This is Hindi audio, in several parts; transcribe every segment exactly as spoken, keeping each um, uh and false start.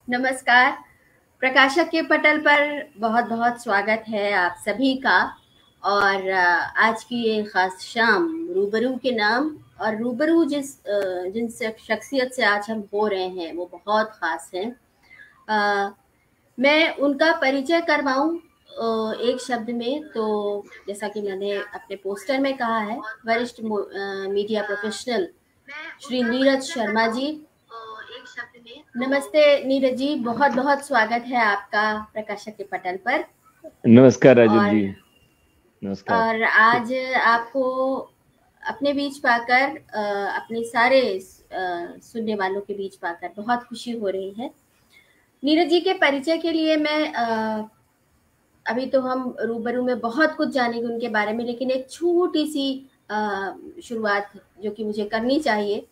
नमस्कार। प्रकाशक के पटल पर बहुत बहुत स्वागत है आप सभी का। और अ, आज की ये खास शाम रूबरू के नाम और रूबरू जिस अ, जिन शख- शख्सियत से आज हम हो रहे हैं वो बहुत खास हैं। अ, मैं उनका परिचय करवाऊं अ, एक शब्द में तो जैसा कि मैंने अपने पोस्टर में कहा है, वरिष्ठ मो- अ, मीडिया प्रोफेशनल श्री नीरज शर्मा जी। नमस्ते नीरज जी, बहुत बहुत स्वागत है आपका प्रकाशक के पटल पर। नमस्कार राजुल और जी। नमस्कार। और आज आपको अपने बीच पाकर अ, अपने सारे अ, सुनने वालों के बीच पाकर बहुत खुशी हो रही है। नीरज जी के परिचय के लिए मैं अ, अभी तो हम रूबरू में बहुत कुछ जानेंगे उनके बारे में, लेकिन एक छोटी सी अ, शुरुआत जो कि मुझे करनी चाहिए।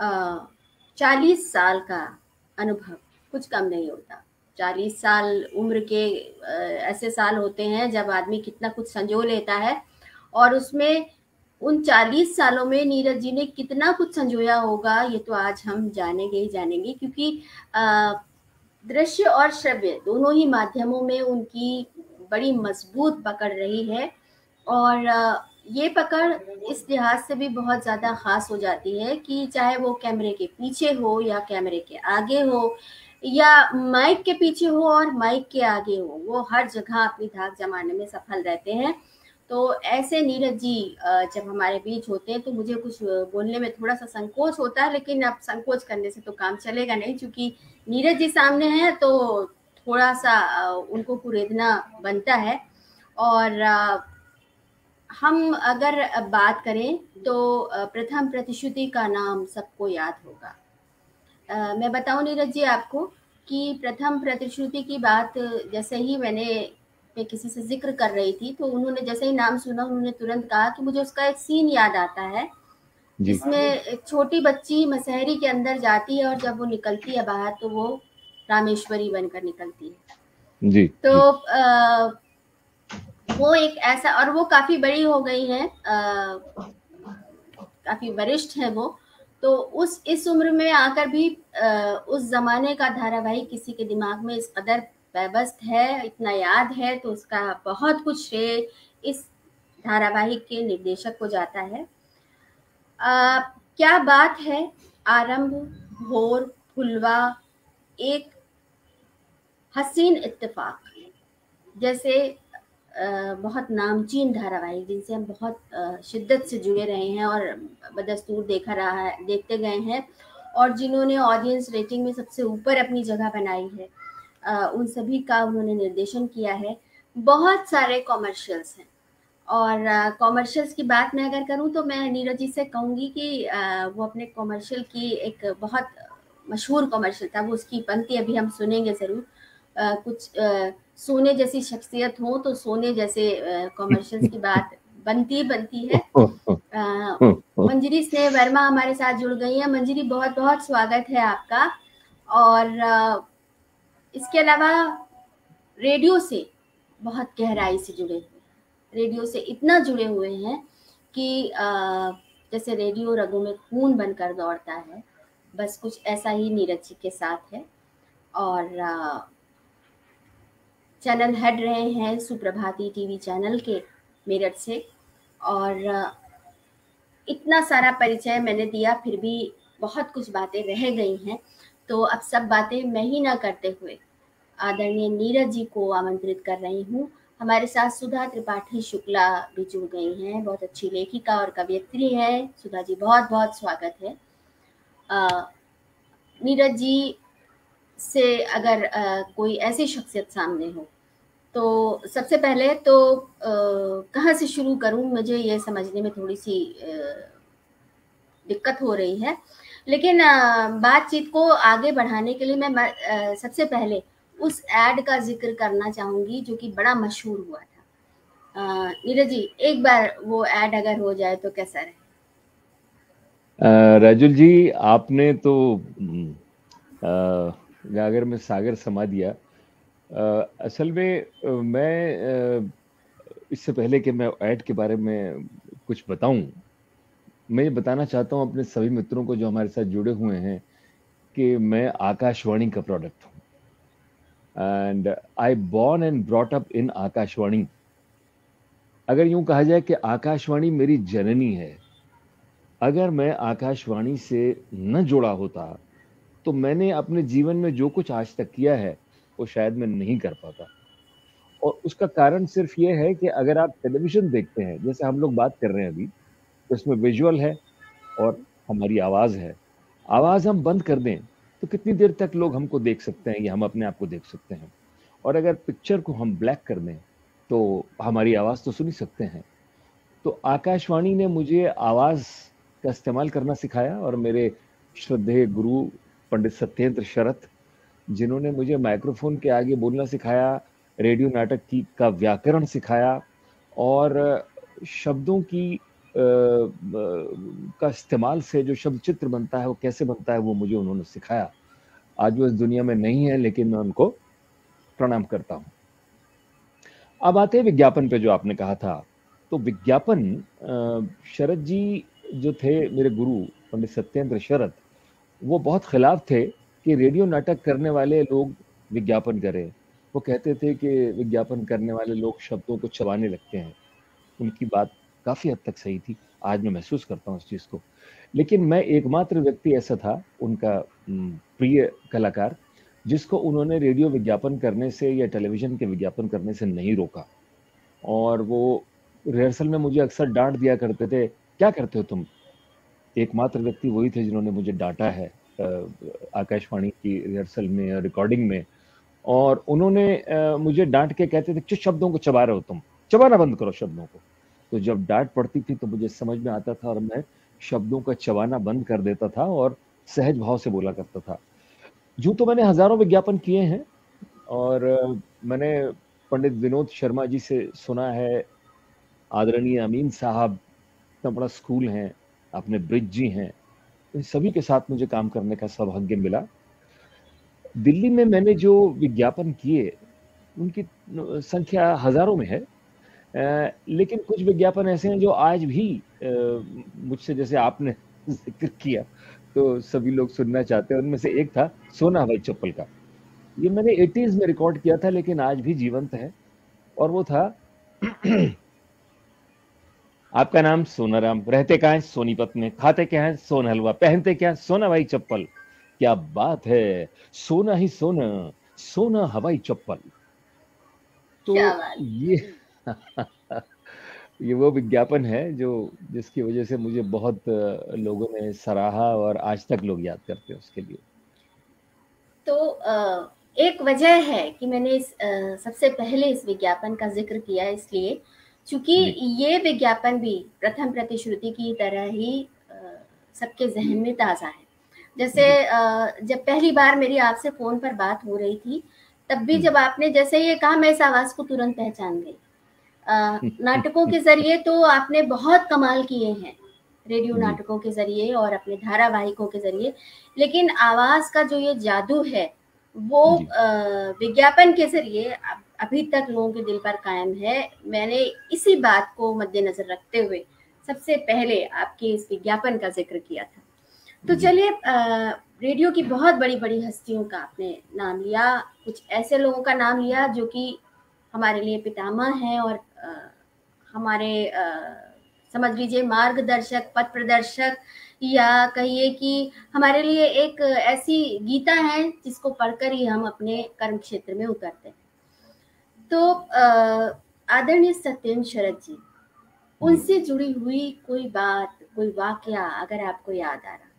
चालीस साल का अनुभव कुछ कम नहीं होता। चालीस साल उम्र के अ, ऐसे साल होते हैं जब आदमी कितना कुछ संजो लेता है। और उसमें उन चालीस सालों में नीरज जी ने कितना कुछ संजोया होगा ये तो आज हम जानेंगे ही जानेंगे, क्योंकि अ, दृश्य और श्रव्य दोनों ही माध्यमों में उनकी बड़ी मजबूत पकड़ रही है। और अ, ये पकड़ इस लिहाज से भी बहुत ज़्यादा ख़ास हो जाती है कि चाहे वो कैमरे के पीछे हो या कैमरे के आगे हो या माइक के पीछे हो और माइक के आगे हो, वो हर जगह अपनी धाक जमाने में सफल रहते हैं। तो ऐसे नीरज जी अ, जब हमारे बीच होते हैं तो मुझे कुछ बोलने में थोड़ा सा संकोच होता है, लेकिन अब संकोच करने से तो काम चलेगा नहीं, क्योंकि नीरज जी सामने हैं तो थोड़ा सा अ, उनको कुरेदना बनता है। और अ, हम अगर बात करें तो अ, प्रथम प्रतिश्रुति का नाम सबको याद होगा। अ, मैं बताऊं नीरज जी आपको कि प्रथम प्रतिश्रुति की बात जैसे ही मैंने मैं किसी से जिक्र कर रही थी तो उन्होंने जैसे ही नाम सुना उन्होंने तुरंत कहा कि मुझे उसका एक सीन याद आता है, जी जिसमें एक छोटी बच्ची मसहरी के अंदर जाती है और जब वो निकलती है बाहर तो वो रामेश्वरी बनकर निकलती है। जी तो जी। आ, वो एक ऐसा, और वो काफी बड़ी हो गई हैं, काफी वरिष्ठ है वो। तो उस इस उम्र में आकर भी अ, उस जमाने का धारावाहिक किसी के दिमाग में इस कदर व्यवस्थ है, इतना याद है, तो उसका बहुत कुछ श्रेय इस धारावाहिक के निर्देशक को जाता है। अ, क्या बात है। आरंभ, भोर, फुलवा, एक हसीन इत्तेफाक जैसे अ, बहुत नामचीन धारावाहिक जिनसे हम बहुत अ, शिद्दत से जुड़े रहे हैं और बदस्तूर देखा रहा है देखते गए हैं, और जिन्होंने ऑडियंस रेटिंग में सबसे ऊपर अपनी जगह बनाई है, अ, उन सभी का उन्होंने निर्देशन किया है। बहुत सारे कॉमर्शियल्स हैं। और कॉमर्शियल्स की बात मैं अगर करूं तो मैं नीरज जी से कहूंगी कि अ, वो अपने कॉमर्शियल की एक बहुत मशहूर कॉमर्शियल था, वो उसकी पंक्ति अभी हम सुनेंगे ज़रूर। अ, कुछ अ, सोने जैसी शख्सियत हो तो सोने जैसे कॉमर्शियल्स की बात बनती बनती है। अ, मंजरी स्नेह वर्मा हमारे साथ जुड़ गई हैं। मंजरी, बहुत बहुत स्वागत है आपका। और अ, इसके अलावा रेडियो से बहुत गहराई से जुड़े हुए हैं। रेडियो से इतना जुड़े हुए हैं कि अ, जैसे रेडियो रगों में खून बनकर दौड़ता है, बस कुछ ऐसा ही नीरज जी के साथ है। और अ, चैनल हेड रहे हैं सुप्रभाती टीवी चैनल के, मेरठ से। और अ, इतना सारा परिचय मैंने दिया फिर भी बहुत कुछ बातें रह गई हैं, तो अब सब बातें मैं ही ना करते हुए आदरणीय नीरज जी को आमंत्रित कर रही हूँ। हमारे साथ सुधा त्रिपाठी शुक्ला भी जुड़ गई हैं, बहुत अच्छी लेखिका और कवयित्री हैं। सुधा जी, बहुत बहुत स्वागत है। अ, नीरज जी से अगर अ, कोई ऐसी शख्सियत सामने हो तो सबसे पहले तो अ, कहाँ से शुरू करूँ, मुझे ये समझने में थोड़ी सी अ, दिक्कत हो रही है। लेकिन अ, बातचीत को आगे बढ़ाने के लिए मैं अ, सबसे पहले उस एड का ज़िक्र करना चाहूँगी जो कि बड़ा मशहूर हुआ था। अ, नीरज जी, एक बार वो एड अगर हो जाए तो कैसा रहे? अ, राजुल जी, आपने तो हम्म, अ, गागर में सागर समा दिया। अ, असल में अ, मैं अ, इससे पहले कि मैं ऐड के बारे में कुछ बताऊं, मैं ये बताना चाहता हूं अपने सभी मित्रों को जो हमारे साथ जुड़े हुए हैं कि मैं आकाशवाणी का प्रोडक्ट हूं। And I born and brought up in Akashvani. अगर यूं कहा जाए कि आकाशवाणी मेरी जननी है। अगर मैं आकाशवाणी से न जुड़ा होता तो मैंने अपने जीवन में जो कुछ आज तक किया है वो शायद मैं नहीं कर पाता। और उसका कारण सिर्फ ये है कि अगर आप टेलीविजन देखते हैं, जैसे हम लोग बात कर रहे हैं अभी, तो इसमें विजुअल है और हमारी आवाज़ है। आवाज़ हम बंद कर दें तो कितनी देर तक लोग हमको देख सकते हैं या हम अपने आप को देख सकते हैं। और अगर पिक्चर को हम ब्लैक कर दें तो हमारी आवाज़ तो सुन ही सकते हैं। तो आकाशवाणी ने मुझे आवाज़ का इस्तेमाल करना सिखाया और मेरे श्रद्धेय गुरु पंडित सत्येंद्र शरत, जिन्होंने मुझे माइक्रोफ़ोन के आगे बोलना सिखाया, रेडियो नाटक की का व्याकरण सिखाया और शब्दों की अ, ब का इस्तेमाल से जो शब्द चित्र बनता है, वो कैसे बनता है, वो मुझे उन्होंने सिखाया। आज वो इस दुनिया में नहीं है, लेकिन मैं उनको प्रणाम करता हूँ। अब आते हैं विज्ञापन पे जो आपने कहा था। तो विज्ञापन अ, शरत जी जो थे मेरे गुरु पंडित सत्येंद्र शरत, वो बहुत खिलाफ थे कि रेडियो नाटक करने वाले लोग विज्ञापन करें। वो कहते थे कि विज्ञापन करने वाले लोग शब्दों को चबाने लगते हैं। उनकी बात काफ़ी हद तक सही थी। आज मैं महसूस करता हूँ इस चीज़ को। लेकिन मैं एकमात्र व्यक्ति ऐसा था, उनका उम, प्रिय कलाकार, जिसको उन्होंने रेडियो विज्ञापन करने से या टेलीविज़न के विज्ञापन करने से नहीं रोका। और वो रिहर्सल में मुझे अक्सर डाँट दिया करते थे, "क्या करते हो तुम?" एकमात्र व्यक्ति वही थे जिन्होंने मुझे डाँटा है अ, आकाशवाणी की रिहर्सल में या रिकॉर्डिंग में। और उन्होंने अ, मुझे डाँट के कहते थे, "किस शब्दों को चबा रहे हो तुम? चबाना बंद करो शब्दों को।" तो जब डाँट पड़ती थी तो मुझे समझ में आता था और मैं शब्दों का चबाना बंद कर देता था और सहज भाव से बोला करता था। यूँ तो मैंने हज़ारों विज्ञापन किए हैं और अ, मैंने पंडित विनोद शर्मा जी से सुना है, आदरणीय अमीन साहब, इतना बड़ा स्कूल है, अपने ब्रिज जी हैं, इन सभी के साथ मुझे काम करने का सौभाग्य मिला। दिल्ली में मैंने जो विज्ञापन किए, उनकी न संख्या हज़ारों में है। अ, लेकिन कुछ विज्ञापन ऐसे हैं जो आज भी अ, मुझसे जैसे आपने ज़िक्र किया, तो सभी लोग सुनना चाहते हैं। उनमें से एक था सोना हवाई चप्पल का। ये मैंने एटीज़ में रिकॉर्ड किया था लेकिन आज भी जीवंत है और वो था आपका नाम सोनाराम, रहते कहाँ हैं? सोनीपत में, खाते क्या हैं? सोन हलवा, पहनते क्या? सोना हवाई चप्पल। क्या बात है! सोना ही सोना, सोना हवाई चप्पल। तो क्या बात! ये ये वो विज्ञापन है जो जिसकी वजह से मुझे बहुत अ, लोगों ने सराहा और आज तक लोग याद करते हैं उसके लिए। तो अ, एक वजह है कि मैंने इस अ, सबसे पहले इस विज्ञापन का ज़िक्र किया इसलिए, चूँकि जी, ये विज्ञापन भी प्रथम प्रतिश्रुति की तरह ही अ, सबके ज़हन में ताज़ा है। जैसे जी। अ, जब पहली बार मेरी आपसे फ़ोन पर बात हो रही थी, तब भी हुँ। जब आपने जैसे ये कहा मैं इस आवाज़ को तुरंत पहचान गई। अ, नाटकों के ज़रिए तो आपने बहुत कमाल किए हैं, रेडियो जी, नाटकों के ज़रिए और अपने धारावाहिकों के ज़रिए, लेकिन आवाज़ का जो ये जादू है, वो जी, अ, विज्ञापन के ज़रिए अब अभी तक लोगों के दिल पर कायम है। मैंने इसी बात को मद्देनज़र रखते हुए सबसे पहले आपके इस विज्ञापन का ज़िक्र किया था। तो जी, चलिए अ, रेडियो की बहुत बड़ी-बड़ी हस्तियों का आपने नाम लिया, कुछ ऐसे लोगों का नाम लिया जो कि हमारे लिए पितामह हैं और अ, हमारे अ, समझ लीजिए मार्गदर्शक, पथ प्रदर्शक या कहिए कि हमारे लिए एक ऐसी गीता है जिसको पढ़कर ही हम अपने कर्म क्षेत्र में उतरते हैं। तो अ, आदरणीय सत्येंद्र शरत जी, जी। उनसे जुड़ी हुई कोई बात, कोई वाकया अगर आपको याद आ रहा?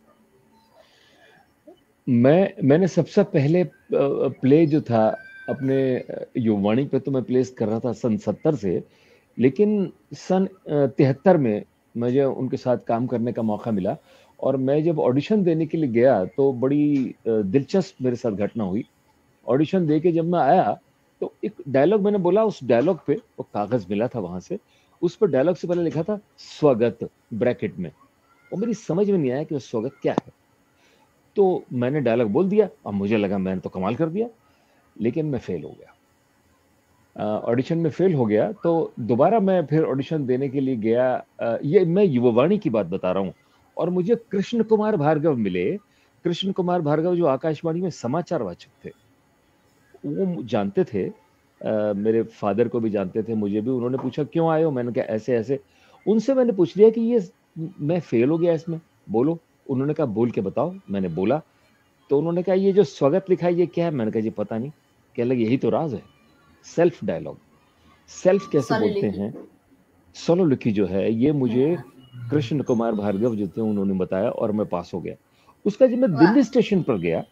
मैं मैंने सबसे पहले अ, प्ले जो था अपने अ, युवावाणी पे तो मैं प्लेस कर रहा था सन सत्तर से, लेकिन सन अ, तिहत्तर में मुझे उनके साथ काम करने का मौका मिला और मैं जब ऑडिशन देने के लिए गया तो बड़ी अ, दिलचस्प मेरे साथ घटना हुई। ऑडिशन दे के जब मैं आया, तो एक डायलॉग मैंने बोला, उस डायलॉग पे वो कागज़ मिला था वहाँ से, उस पे डायलॉग से पहले लिखा था स्वागत ब्रैकेट में और मेरी समझ में नहीं आया कि वो स्वागत क्या है? तो मैंने डायलॉग बोल दिया, अब मुझे लगा मैंने तो कमाल कर दिया, लेकिन मैं फ़ेल हो गया। अ, ऑडिशन में फ़ेल हो गया, तो दोबारा मैं फिर ऑडिशन देने के लिए गया। अ, ये मैं युवावाणी की बात बता रहा हूँ और मुझे कृष्ण कुमार भार्गव मिले। कृष्ण कुमार भार्गव जो आकाशवाणी में समाचार वाचक थे। वो जानते थे, आ, मेरे फादर को भी जानते थे, मुझे भी। उन्होंने पूछा क्यों आए हो, मैंने कहा ऐसे ऐसे। उनसे मैंने पूछ लिया कि ये मैं फेल हो गया इसमें, बोलो। उन्होंने कहा बोल के बताओ। मैंने बोला तो उन्होंने कहा ये जो स्वागत लिखा है ये क्या है? मैंने कहा जी पता नहीं। कहने लगे यही तो राज है, सेल्फ डायलॉग। सेल्फ कैसे बोलते सोलिलिटी। हैं? सोलोलिखी जो है ये मुझे हाँ, कृष्ण कुमार भार्गव जो थे उन्होंने बताया और मैं पास हो गया। उसका जब मैं वाह। दिल्ली स्टेशन पर गया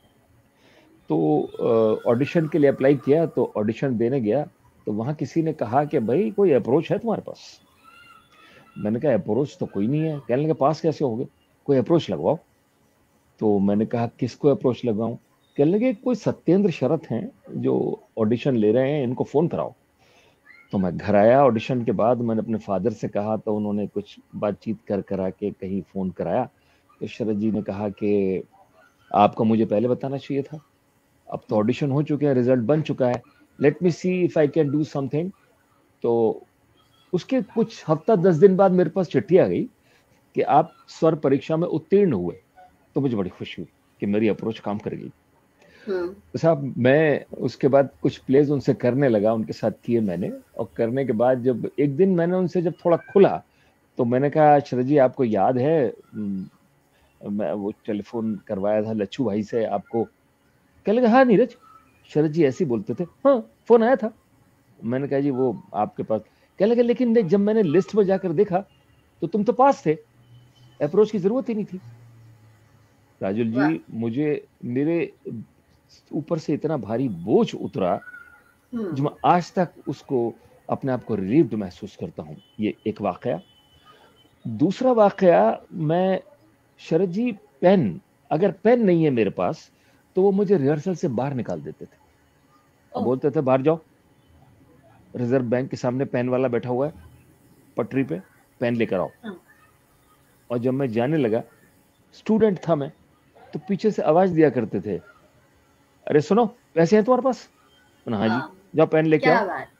तो ऑडिशन के लिए अप्लाई किया, तो ऑडिशन देने गया तो वहां किसी ने कहा कि भाई कोई अप्रोच है तुम्हारे पास? मैंने कहा अप्रोच तो कोई नहीं है। कहने लगे पास कैसे हो गए, कोई अप्रोच लगवाओ। तो मैंने कहा किसको अप्रोच लगाऊं? कहने लगे कोई सत्येंद्र शरत हैं जो ऑडिशन ले रहे हैं, इनको फोन कराओ। तो मैं घर आया, ऑडिशन के बाद मैंने अपने फादर से कहा तो उन्होंने कुछ बातचीत कर करा के कहीं फोन कराया। तो शरद जी ने कहा कि आपको मुझे पहले बताना चाहिए था, अब तो ऑडिशन हो चुके हैं, रिजल्ट बन चुका है, let me see if I can do something. तो उसके कुछ हफ्ता दस दिन बाद मेरे पास चिट्ठी आ गई कि आप स्वर परीक्षा में उत्तीर्ण हुए। तो मुझे बड़ी खुशी हुई कि मेरी अप्रोच काम कर गई। हम्म। तो साहब मैं उसके बाद कुछ प्लेज उनसे करने लगा, उनके साथ किए मैंने। और करने के बाद जब एक दिन मैंने उनसे जब थोड़ा खुला तो मैंने कहा शरद जी आपको याद है, मैं वो टेलीफोन करवाया था लच्छू भाई से आपको? कह लगा हाँ नीरज, शरद जी ऐसे ही बोलते थे, हाँ फोन आया था। मैंने कहा जी वो आपके पास। कह लगे लेकिन देख जब मैंने लिस्ट में जाकर देखा तो तुम तो पास थे, अप्रोच की जरूरत ही नहीं थी। राजुल वाह। जी मुझे मेरे ऊपर से इतना भारी बोझ उतरा जो हम्म। मैं आज तक उसको अपने आप को रिलीव्ड महसूस करता हूँ। ये एक वाकया। दूसरा वाकया, मैं शरद जी पेन, अगर पेन नहीं है मेरे पास तो वो मुझे रिहर्सल से बाहर निकाल देते थे और ओ। बोलते थे बाहर जाओ, रिजर्व बैंक के सामने पेन वाला बैठा हुआ है पटरी पे, पेन लेकर आओ। हाँ। और जब मैं जाने लगा, स्टूडेंट था मैं, तो पीछे से आवाज दिया करते थे, अरे सुनो पैसे हैं तुम्हारे पास? हाँ जी, वाह। जाओ पेन लेके आओ। क्या बात।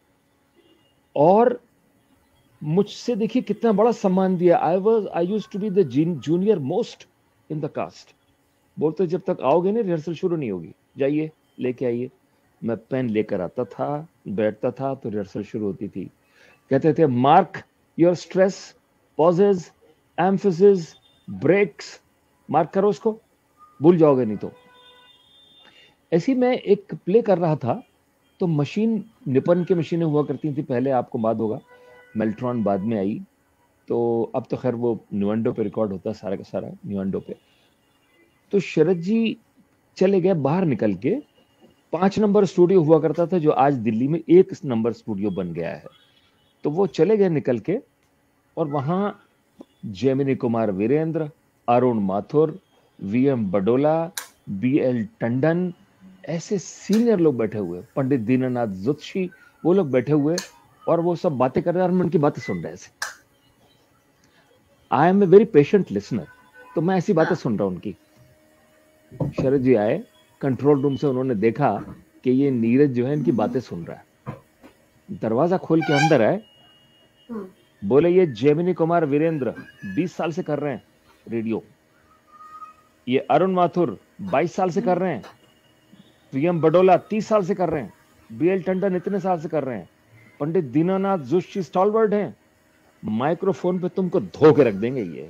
और मुझसे देखिए कितना बड़ा सम्मान दिया। I was I used to be the junior most in the cast. बोलते जब तक आओगे ना रिहर्सल शुरू नहीं होगी, जाइए लेके आइए। मैं पेन लेकर आता था, बैठता था तो रिहर्सल शुरू होती थी। कहते थे mark your stress, pauses, emphasis, breaks, mark करो उसको, भूल जाओगे नहीं तो। ऐसी मैं एक प्ले कर रहा था तो मशीन, निपन की मशीनें हुआ करती थी पहले, आपको बात होगा, मेल्ट्रॉन बाद में आई। तो अब तो खैर वो न्यूएंडो पे रिकॉर्ड होता है सारा का सारा, न्यूएंडो पे। तो शरद जी चले गए बाहर निकल के, पांच नंबर स्टूडियो हुआ करता था जो आज दिल्ली में एक नंबर स्टूडियो बन गया है। तो वो चले गए निकल के, और वहां Gemini Kumar Virendra, Arun Mathur, V M Badola, B L Tandon, ऐसे सीनियर लोग बैठे हुए, पंडित दीननाथ जोशी, वो लोग बैठे हुए और वो सब बातें कर रहे हैं और मैं उनकी बातें सुन रहा ऐसे। I am a very patient listener, तो मैं ऐसी बातें हाँ। सुन रहा हूं उनकी। शरद जी आए कंट्रोल रूम से, उन्होंने देखा कि ये नीरज जो है इनकी बातें सुन रहा है। दरवाजा खोल के अंदर आए, हम्म। बोले ये जेमिनी कुमार वीरेंद्र बीस साल से कर रहे हैं रेडियो, ये अरुण माथुर बाईस साल से कर रहे हैं, वीएम बडोला तीस साल से कर रहे हैं, बीएल टंडन इतने साल से कर रहे हैं, पंडित दीनानाथ जोशी स्टॉलवर्ड हैं, माइक्रोफोन पे तुमको धो के रख देंगे ये।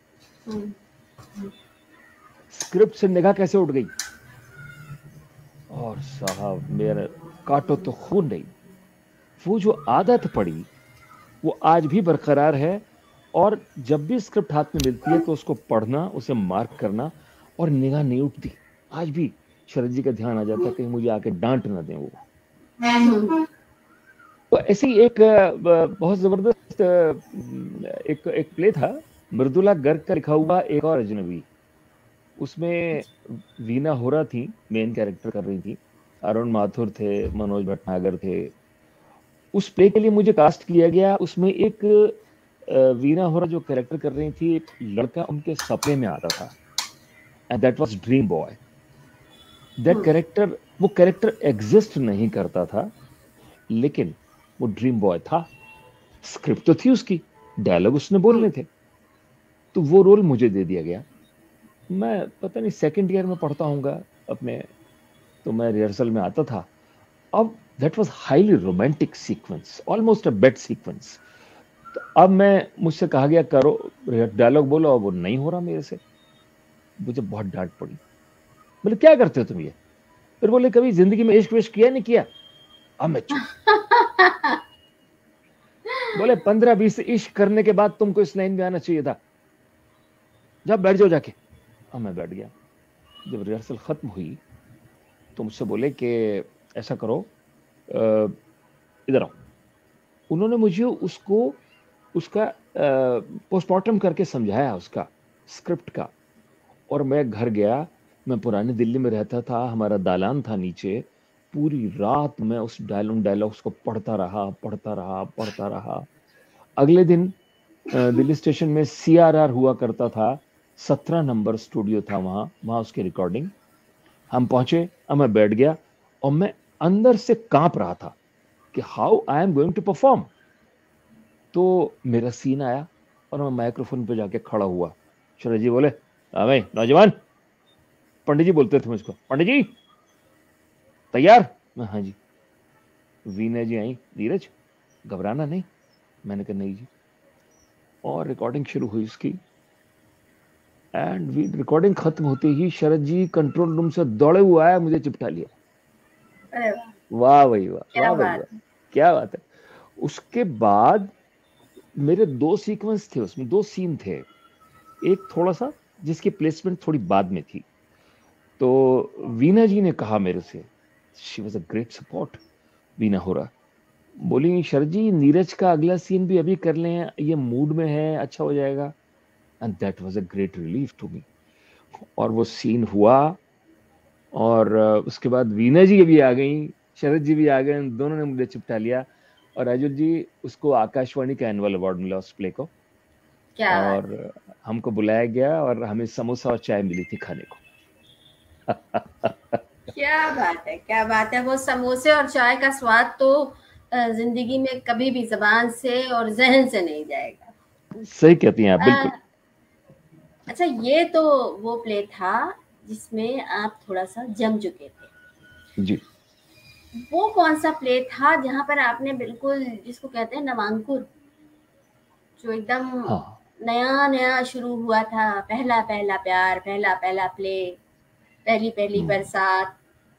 स्क्रिप्ट से निगाह कैसे उठ गई, और साहब मेरे काटो तो खून नहीं। वो जो आदत पड़ी वो आज भी बरकरार है, और जब भी स्क्रिप्ट हाथ में मिलती है तो उसको पढ़ना, उसे मार्क करना, और निगाह नहीं उठती। आज भी शरद जी का ध्यान आ जाता है कहीं मुझे आके डांट ना दें वो। तो ऐसी एक बहुत जबरदस्त एक एक प्ले था, मृदुला गर्ग का लिखा हुआ एक और अजनबी। उसमें वीना होरा थी, मेन कैरेक्टर कर रही थी, अरुण माथुर थे, मनोज भटनागर थे। उस प्ले के लिए मुझे कास्ट किया गया। उसमें एक वीना होरा जो कैरेक्टर कर रही थी, एक लड़का उनके सपने में आता था, and that was dream boy. That character, वो कैरेक्टर एग्जिस्ट नहीं करता था, लेकिन वो ड्रीम बॉय था। स्क्रिप्ट तो थी उसकी, डायलॉग उसने बोलने थे, तो वो रोल मुझे दे दिया गया। मैं पता नहीं सेकंड ईयर में पढ़ता हूँगा अपने, तो मैं रिहर्सल में आता था अब that was highly romantic sequence, almost a bed sequence. तो अब मैं मुझसे कहा गया करो डायलॉग बोलो, अब वो नहीं हो रहा मेरे से। मुझे बहुत डांट पड़ी। बोले क्या करते हो तुम ये? फिर बोले कभी जिंदगी में इश्क विश्क किया नहीं किया? अब मैं चुप। बोले पंद्रह बीस इश्क करने के बाद तुमको इस लाइन में आना चाहिए था, जब बैठ जाओ जाके। अब मैं बैठ गया। जब रिहर्सल खत्म हुई तो मुझसे बोले कि ऐसा करो, इधर आओ। उन्होंने मुझे उसको उसका पोस्टमार्टम करके समझाया, उसका स्क्रिप्ट का। और मैं घर गया। मैं पुरानी दिल्ली में रहता था, हमारा दालान था नीचे। पूरी रात मैं उस डायलॉग डायलॉग्स को पढ़ता रहा पढ़ता रहा पढ़ता रहा। अगले दिन दिल्ली स्टेशन में सीआरआर हुआ करता था, सत्रह नंबर स्टूडियो था वहां वहां उसकी रिकॉर्डिंग। हम पहुंचे, अब मैं बैठ गया और मैं अंदर से कांप रहा था कि how I am going to perform. तो मेरा सीन आया और मैं माइक्रोफोन पे जाके खड़ा हुआ। शरद जी बोले, हाँ भाई नौजवान, पंडित जी बोलते थे मुझको, पंडित जी तैयार? मैं हाँ जी। वीना जी आई, नीरज घबराना नहीं। मैंने कहा नहीं जी। और रिकॉर्डिंग शुरू हुई उसकी। एंड रिकॉर्डिंग खत्म होते ही शरद जी कंट्रोल रूम से दौड़े हुए आया, मुझे चिपटा लिया। अरे वाह भाई वाह, क्या वाह भाई बात वाह, क्या बात है। उसके बाद मेरे दो सीक्वेंस थे उसमें, दो सीन थे। एक थोड़ा सा जिसकी प्लेसमेंट थोड़ी बाद में थी। तो वीना जी ने कहा मेरे से, she was a great support, Veena Hora, बोली शरद जी नीरज का अगला सीन भी अभी कर लें, ये मूड में है, अच्छा हो जाएगा। And that was a great relief to me. और वो सीन हुआ और उसके बाद वीना जी भी आ गई, शरद जी भी आ गए, दोनों ने मुझे चिपटा लिया। और राजुल जी, उसको आकाशवाणी का एनुअल अवार्ड मिला उस प्ले को। क्या बात और हमको बुलाया गया और हमें समोसा और चाय मिली थी खाने को। क्या बात है, क्या बात है। वो समोसे और चाय का स्वाद तो जिंदगी में कभी भी जबान से और जहन से नहीं जाएगा। सही कहती हैं आप, बिल्कुल। आ, अच्छा, ये तो वो प्ले था जिसमें आप थोड़ा सा जम चुके थे जी। वो कौन सा प्ले था जहां पर आपने बिल्कुल जिसको कहते हैं नवांकुर, जो एकदम हाँ, नया नया शुरू हुआ था, पहला पहला प्यार, पहला पहला प्ले, पहली पहली बरसात,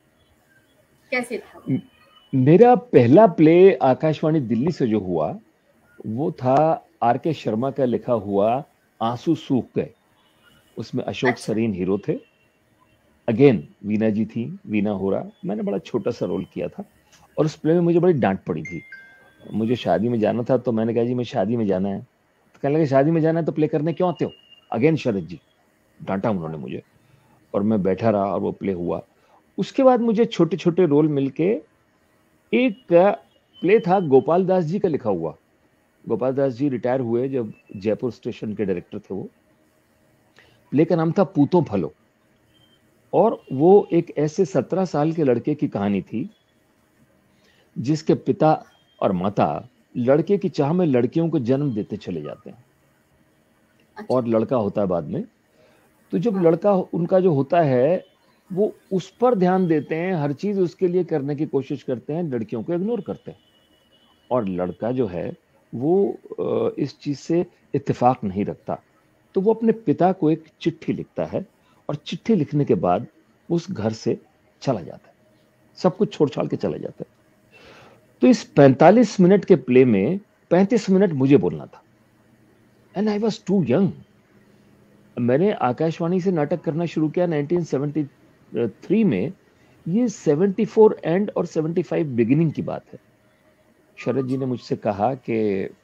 कैसे था वो? मेरा पहला प्ले आकाशवाणी दिल्ली से जो हुआ वो था आर के शर्मा का लिखा हुआ आंसू सूख गए। उसमें अशोक अच्छा। सरीन हीरो थे। अगेन वीना जी थी, वीना होरा। मैंने बड़ा छोटा सा रोल किया था और उस प्ले में मुझे बड़ी डांट पड़ी थी। मुझे शादी में जाना था तो मैंने कहा जी मैं शादी में जाना है। तो कहने लगे शादी में जाना है तो प्ले करने क्यों आते हो? अगेन शरद जी, डांटा उन्होंने मुझे। और मैं बैठा रहा और वो प्ले हुआ। उसके बाद मुझे छोटे छोटे रोल मिलके, एक प्ले था गोपाल दास जी का लिखा हुआ। गोपाल दास जी रिटायर हुए जब जयपुर स्टेशन के डायरेक्टर थे वो। प्ले का नाम था पूतो भलो। और वो एक ऐसे सत्रह साल के लड़के की कहानी थी जिसके पिता और माता लड़के की चाह में लड़कियों को जन्म देते चले जाते हैं अच्छा। और लड़का होता है बाद में। तो जब हाँ। लड़का उनका जो होता है वो उस पर ध्यान देते हैं, हर चीज उसके लिए करने की कोशिश करते हैं, लड़कियों को इग्नोर करते हैं। और लड़का जो है वो इस चीज से इत्तेफाक नहीं रखता। तो वो अपने पिता को एक चिट्ठी लिखता है और चिट्ठी लिखने के बाद उस घर से चला जाता है, सब कुछ छोड़ छाड़ के चला जाता है। तो इस पैंतालीस मिनट के प्ले में पैंतीस मिनट मुझे बोलना था and I was too young. मैंने आकाशवाणी से नाटक करना शुरू किया नाइनटीन सेवेंटी थ्री में। ये सेवेंटी फोर एंड और सेवेंटी फाइव बिगिनिंग की बात है। शरद जी ने मुझसे कहा कि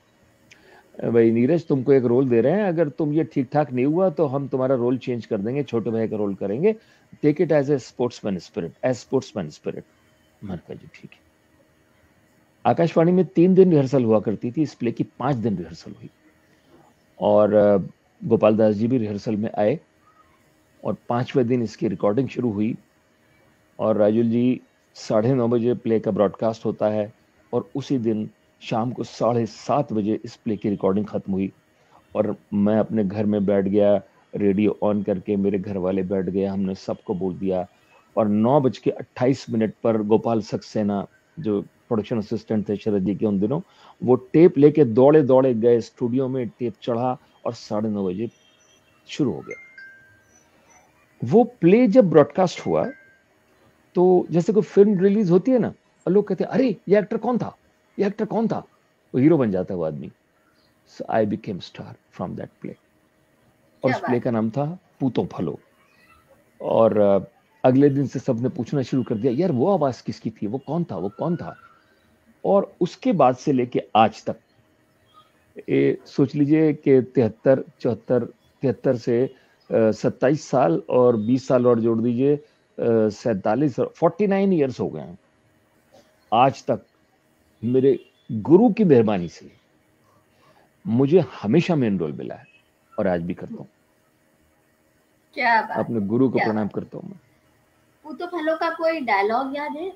भाई नीरज, तुमको एक रोल दे रहे हैं, अगर तुम ये ठीक ठाक नहीं हुआ तो हम तुम्हारा रोल चेंज कर देंगे, छोटे भाई का रोल करेंगे, take it as a sportsman spirit, as sportsman spirit. मैंने कहा जी ठीक है। आकाशवाणी में तीन दिन रिहर्सल हुआ करती थी, इस प्ले की पांच दिन रिहर्सल हुई। और गोपाल दास जी भी रिहर्सल में आए और पांचवें दिन इसकी रिकॉर्डिंग शुरू हुई। और राजुल जी, साढ़े नौ बजे प्ले का ब्रॉडकास्ट होता है और उसी दिन शाम को साढ़े सात बजे इस प्ले की रिकॉर्डिंग खत्म हुई। और मैं अपने घर में बैठ गया, रेडियो ऑन करके, मेरे घर वाले बैठ गए, हमने सबको बोल दिया। और नौ बज के अट्ठाईस मिनट पर गोपाल सक्सेना जो प्रोडक्शन असिस्टेंट थे शरद जी के उन दिनों, वो टेप लेके दौड़े दौड़े गए स्टूडियो में, टेप चढ़ा और साढ़े नौ बजे शुरू हो गया। वो प्ले जब ब्रॉडकास्ट हुआ तो जैसे कोई फिल्म रिलीज होती है ना, और लोग कहते हैं अरे ये एक्टर कौन था, ये एक्टर कौन था, वो हीरो बन जाता है वो आदमी। So I became star from that play. और उस प्ले का नाम था पूतो फलो। और uh, अगले दिन से सबने पूछना शुरू कर दिया, यार वो आवाज किसकी थी, वो कौन था, वो कौन था। और उसके बाद से लेके आज तक ये सोच लीजिए कि तिहत्तर चौहत्तर तिहत्तर से सत्ताईस साल और बीस साल और जोड़ दीजिए, सैतालीस फोर्टी नाइन ईयर्स हो गए हैं। आज तक मेरे गुरु की मेहरबानी से मुझे हमेशा मेन रोल मिला है और आज भी करता हूँ। क्या बात, अपने गुरु को प्रणाम करता हूँ मैं। पूतो फलो का कोई डायलॉग याद है?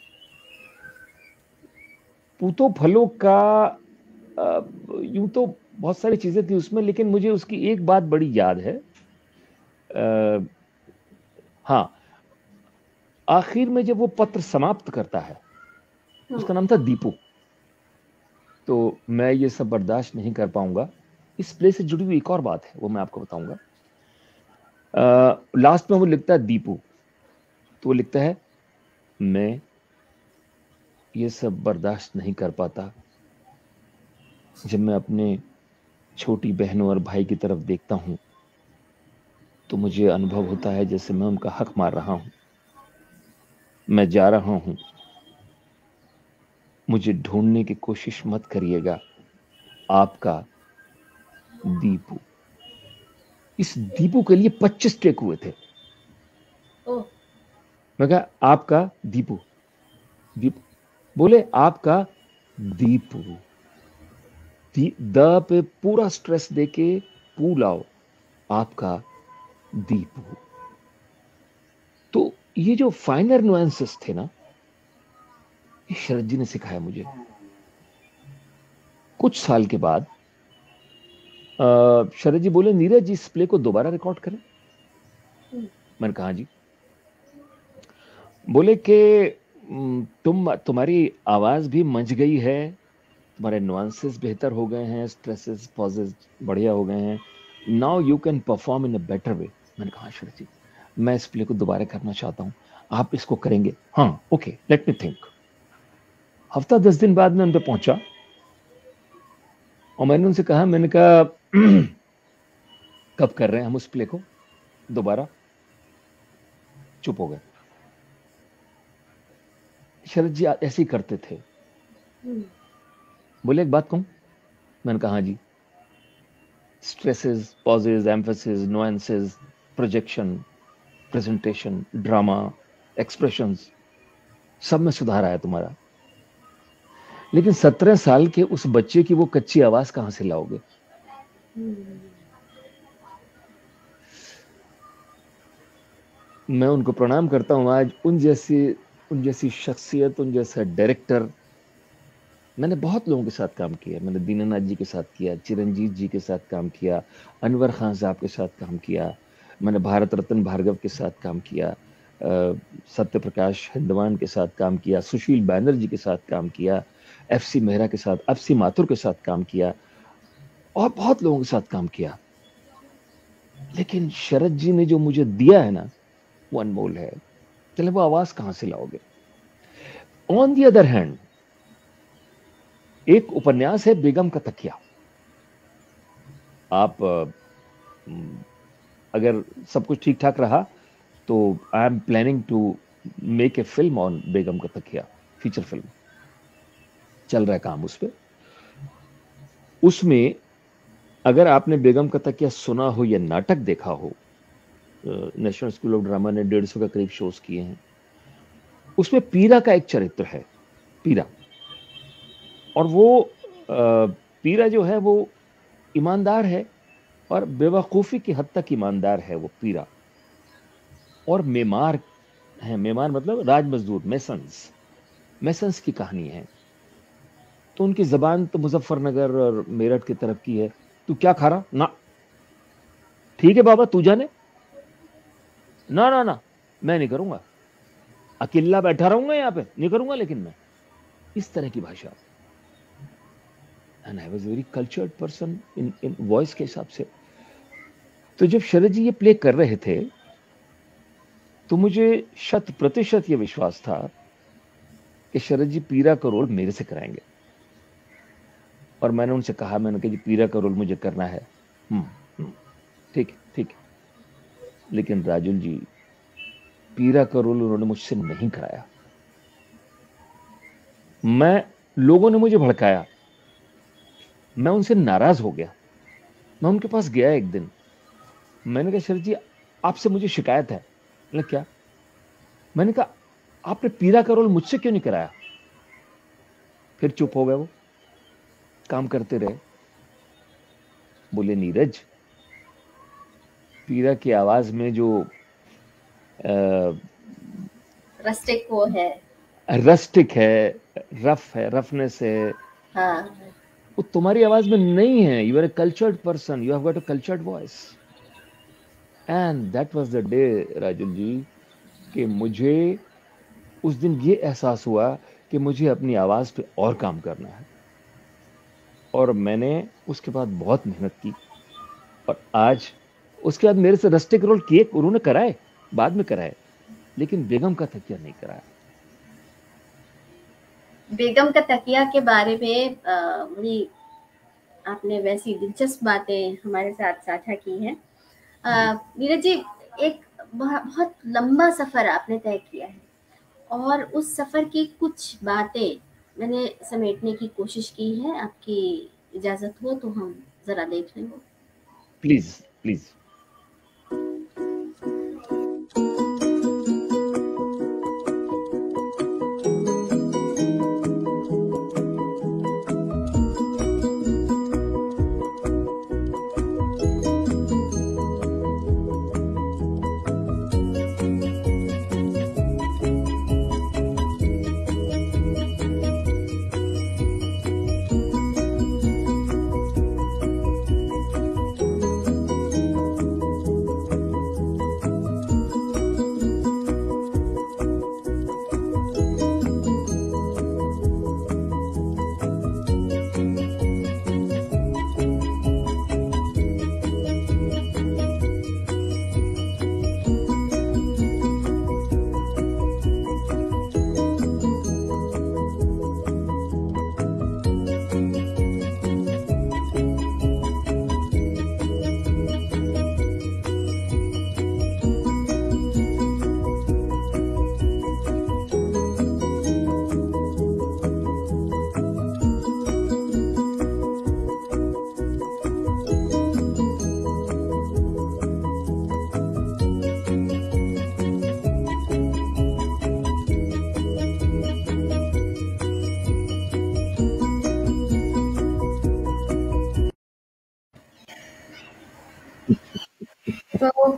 पूतो फलो का यूं तो बहुत सारी चीजें थी उसमें, लेकिन मुझे उसकी एक बात बड़ी याद है। आ, हाँ, आखिर में जब वो पत्र समाप्त करता है, उसका नाम था दीपू। तो मैं ये सब बर्दाश्त नहीं कर पाऊंगा। इस प्ले से जुड़ी हुई एक और बात है, वो मैं आपको बताऊंगा। लास्ट में वो लिखता है दीपू, तो वो लिखता है मैं ये सब बर्दाश्त नहीं कर पाता। जब मैं अपने छोटी बहनों और भाई की तरफ देखता हूं तो मुझे अनुभव होता है जैसे मैं उनका हक मार रहा हूं। मैं जा रहा हूं, मुझे ढूंढने की कोशिश मत करिएगा, आपका दीपू। इस दीपू के लिए पच्चीस टेक हुए थे। ओ। मैं कहा आपका दीपू, दीपू बोले आपका दीपू, दी, द पे पूरा स्ट्रेस देके पू लाओ, आपका दीपू। तो ये जो फाइनर नुएंसेस थे ना, ये शरद जी ने सिखाया मुझे। कुछ साल के बाद शरद जी बोले नीरज जी इस प्ले को दोबारा रिकॉर्ड करें। मैंने कहा जी। बोले कि तुम तुम्हारी आवाज भी मंझ गई है, तुम्हारे नुआंसेस बेहतर हो गए हैं, स्ट्रेसेस पॉजेस बढ़िया हो गए हैं, now you can perform in a better way. मैंने कहा शरद जी मैं इस प्ले को दोबारा करना चाहता हूं, आप इसको करेंगे? हाँ ओके लेट मी थिंक। हफ्ता दस दिन बाद मैं उन पे पहुंचा और मैंने उनसे कहा, मैंने कहा कब कर रहे हैं हम उस प्ले को दोबारा? चुप हो गए। शरद जी ऐसे ही करते थे। बोले एक बात कहूं? मैंने कहा हाँ जी। Stresses, pauses, emphasis, nuances, projection, presentation, drama, expressions, सब में सुधार आया तुम्हारा, लेकिन सत्रह साल के उस बच्चे की वो कच्ची आवाज कहां से लाओगे? मैं उनको प्रणाम करता हूं आज। उन जैसी उन जैसी शख्सियत, उन जैसा डायरेक्टर मैंने बहुत लोगों के साथ काम किया। मैंने दीनानाथ जी के साथ किया, चिरंजीत जी के साथ काम किया, अनवर खान साहब के साथ काम किया, मैंने भारत रत्न भार्गव के साथ काम किया, सत्य प्रकाश हिंदवान के साथ काम किया, सुशील बैनर्जी के साथ काम किया, एफ सी मेहरा के साथ, एफ सी माथुर के साथ काम किया और बहुत लोगों के साथ काम किया। लेकिन शरद जी ने जो मुझे दिया है ना, वो अनमोल है। चले वो आवाज कहां से लाओगे? ऑन दी अदर हैंड एक उपन्यास है बेगम का तकिया। आप अगर सब कुछ ठीक ठाक रहा तो I am planning to make a film on Begum ka Takiya, feature film चल रहा है काम उस पे। उसमें अगर आपने बेगम का तकिया सुना हो या नाटक देखा हो, नेशनल स्कूल ऑफ ड्रामा ने डेढ़ सौ का करीब शोज किए हैं, उसमें पीरा का एक चरित्र है, पीरा। और वो आ, पीरा जो है वो ईमानदार है और बेवकूफ़ी की हद तक ईमानदार है वो पीरा। और मेमार है, मेमार मतलब राज मजदूर, मेसन्स मेसन्स की कहानी है। तो उनकी जबान तो मुजफ्फरनगर और मेरठ की तरफ की है। तू क्या खा रहा? ना ठीक है बाबा तू जाने, ना ना ना मैं नहीं करूंगा, अकेला बैठा रहूंगा यहाँ पे, नहीं करूंगा लेकिन मैं इस तरह की भाषा। And I was very cultured person in in voice के हिसाब से। तो जब शरद जी ये प्ले कर रहे थे तो मुझे शत प्रतिशत ये विश्वास था कि शरद जी पीरा का रोल मेरे से कराएंगे। और मैंने उनसे कहा, मैंने कहा जी पीरा का रोल मुझे करना है। हम्म ठीक है ठीक है। लेकिन राजुल जी, पीरा का रोल उन्होंने मुझसे नहीं कराया। मैं लोगों ने मुझे भड़काया, मैं उनसे नाराज हो गया। मैं उनके पास गया एक दिन, मैंने कहा शरद जी आपसे मुझे शिकायत है। बोले क्या? मैंने कहा आपने पीरा का रोल मुझसे क्यों नहीं कराया? फिर चुप हो गए, वो काम करते रहे। बोले नीरज, पीरा की आवाज में जो रस्टिक वो है, रस्टिक है, रफ है, रफनेस है, हाँ, वो तुम्हारी आवाज में नहीं है। You are a cultured person, you have got a cultured voice. And that was the day Rajul ji कि मुझे उस दिन ये एहसास हुआ कि मुझे अपनी आवाज पे और काम करना है। और मैंने उसके बाद बहुत मेहनत की, और आज उसके बाद मेरे से रस्टिक रोल किए, उन्होंने कराए, बाद में कराए, लेकिन बेगम का तकिया नहीं कराया। बेगम का तकिया के बारे में बड़ी आपने वैसी दिलचस्प बातें हमारे साथ साझा की हैं। नीरज जी, एक बहुत लंबा सफर आपने तय किया है, और उस सफर की कुछ बातें मैंने समेटने की कोशिश की है। आपकी इजाजत हो तो हम जरा देख लें। Please please. तो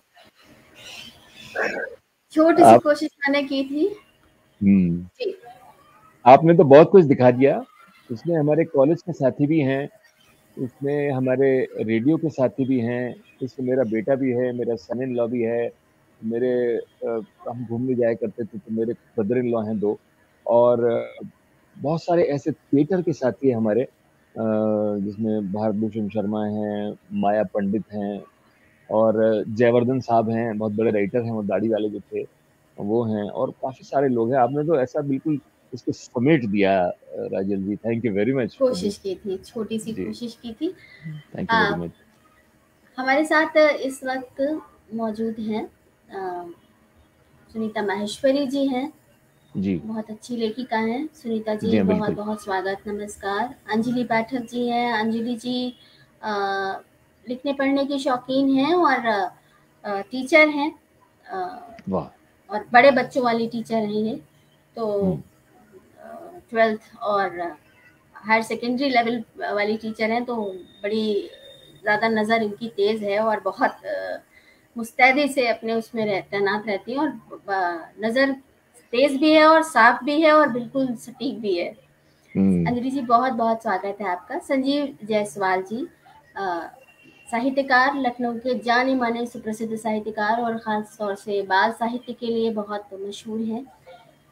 छोटी सी कोशिश मैंने की थी। हम्म आपने तो बहुत कुछ दिखा दिया। इसमें हमारे कॉलेज के साथी भी हैं, इसमें हमारे रेडियो के साथी भी हैं, इसमें मेरा बेटा भी है, मेरा सन इन लॉ भी है, मेरे आ, हम घूमने जाया करते थे तो मेरे ब्रदर इन लॉ हैं दो, और बहुत सारे ऐसे थिएटर के साथी हैं हमारे, जिसमें भारतभूषण शर्मा हैं, माया पंडित हैं, और जयवर्धन साहब हैं, बहुत बड़े राइटर हैं, वो दाढ़ी वाले जो थे वो हैं, और काफी सारे लोग हैं। आपने तो ऐसा बिल्कुल इसको समेट दिया Rajul ji, thank you very much. कोशिश की थी, छोटी सी कोशिश की थी। Thank you very much. हमारे साथ इस वक्त मौजूद हैं सुनीता माहेश्वरी जी हैं जी, बहुत अच्छी लेखिका हैं। सुनीता जी, जी बहुत बहुत स्वागत, नमस्कार। अंजलि पाठक जी हैं। अंजलि जी आ, लिखने पढ़ने की शौकीन हैं और आ, टीचर हैं, वाह, और बड़े बच्चों वाली टीचर हैं ये तो। ट्वेल्थ और हायर सेकेंडरी लेवल वाली टीचर हैं, तो बड़ी ज़्यादा नज़र इनकी तेज़ है और बहुत मुस्तैदी से अपने उसमें रह तैनात रहती हैं, और नज़र तेज़ भी है और साफ भी है और बिल्कुल सटीक भी है। अंजलि जी, बहुत बहुत स्वागत है आपका। संजीव जायसवाल जी, साहित्यकार, लखनऊ के जाने माने सुप्रसिद्ध साहित्यकार और ख़ास तौर से बाल साहित्य के लिए बहुत मशहूर हैं।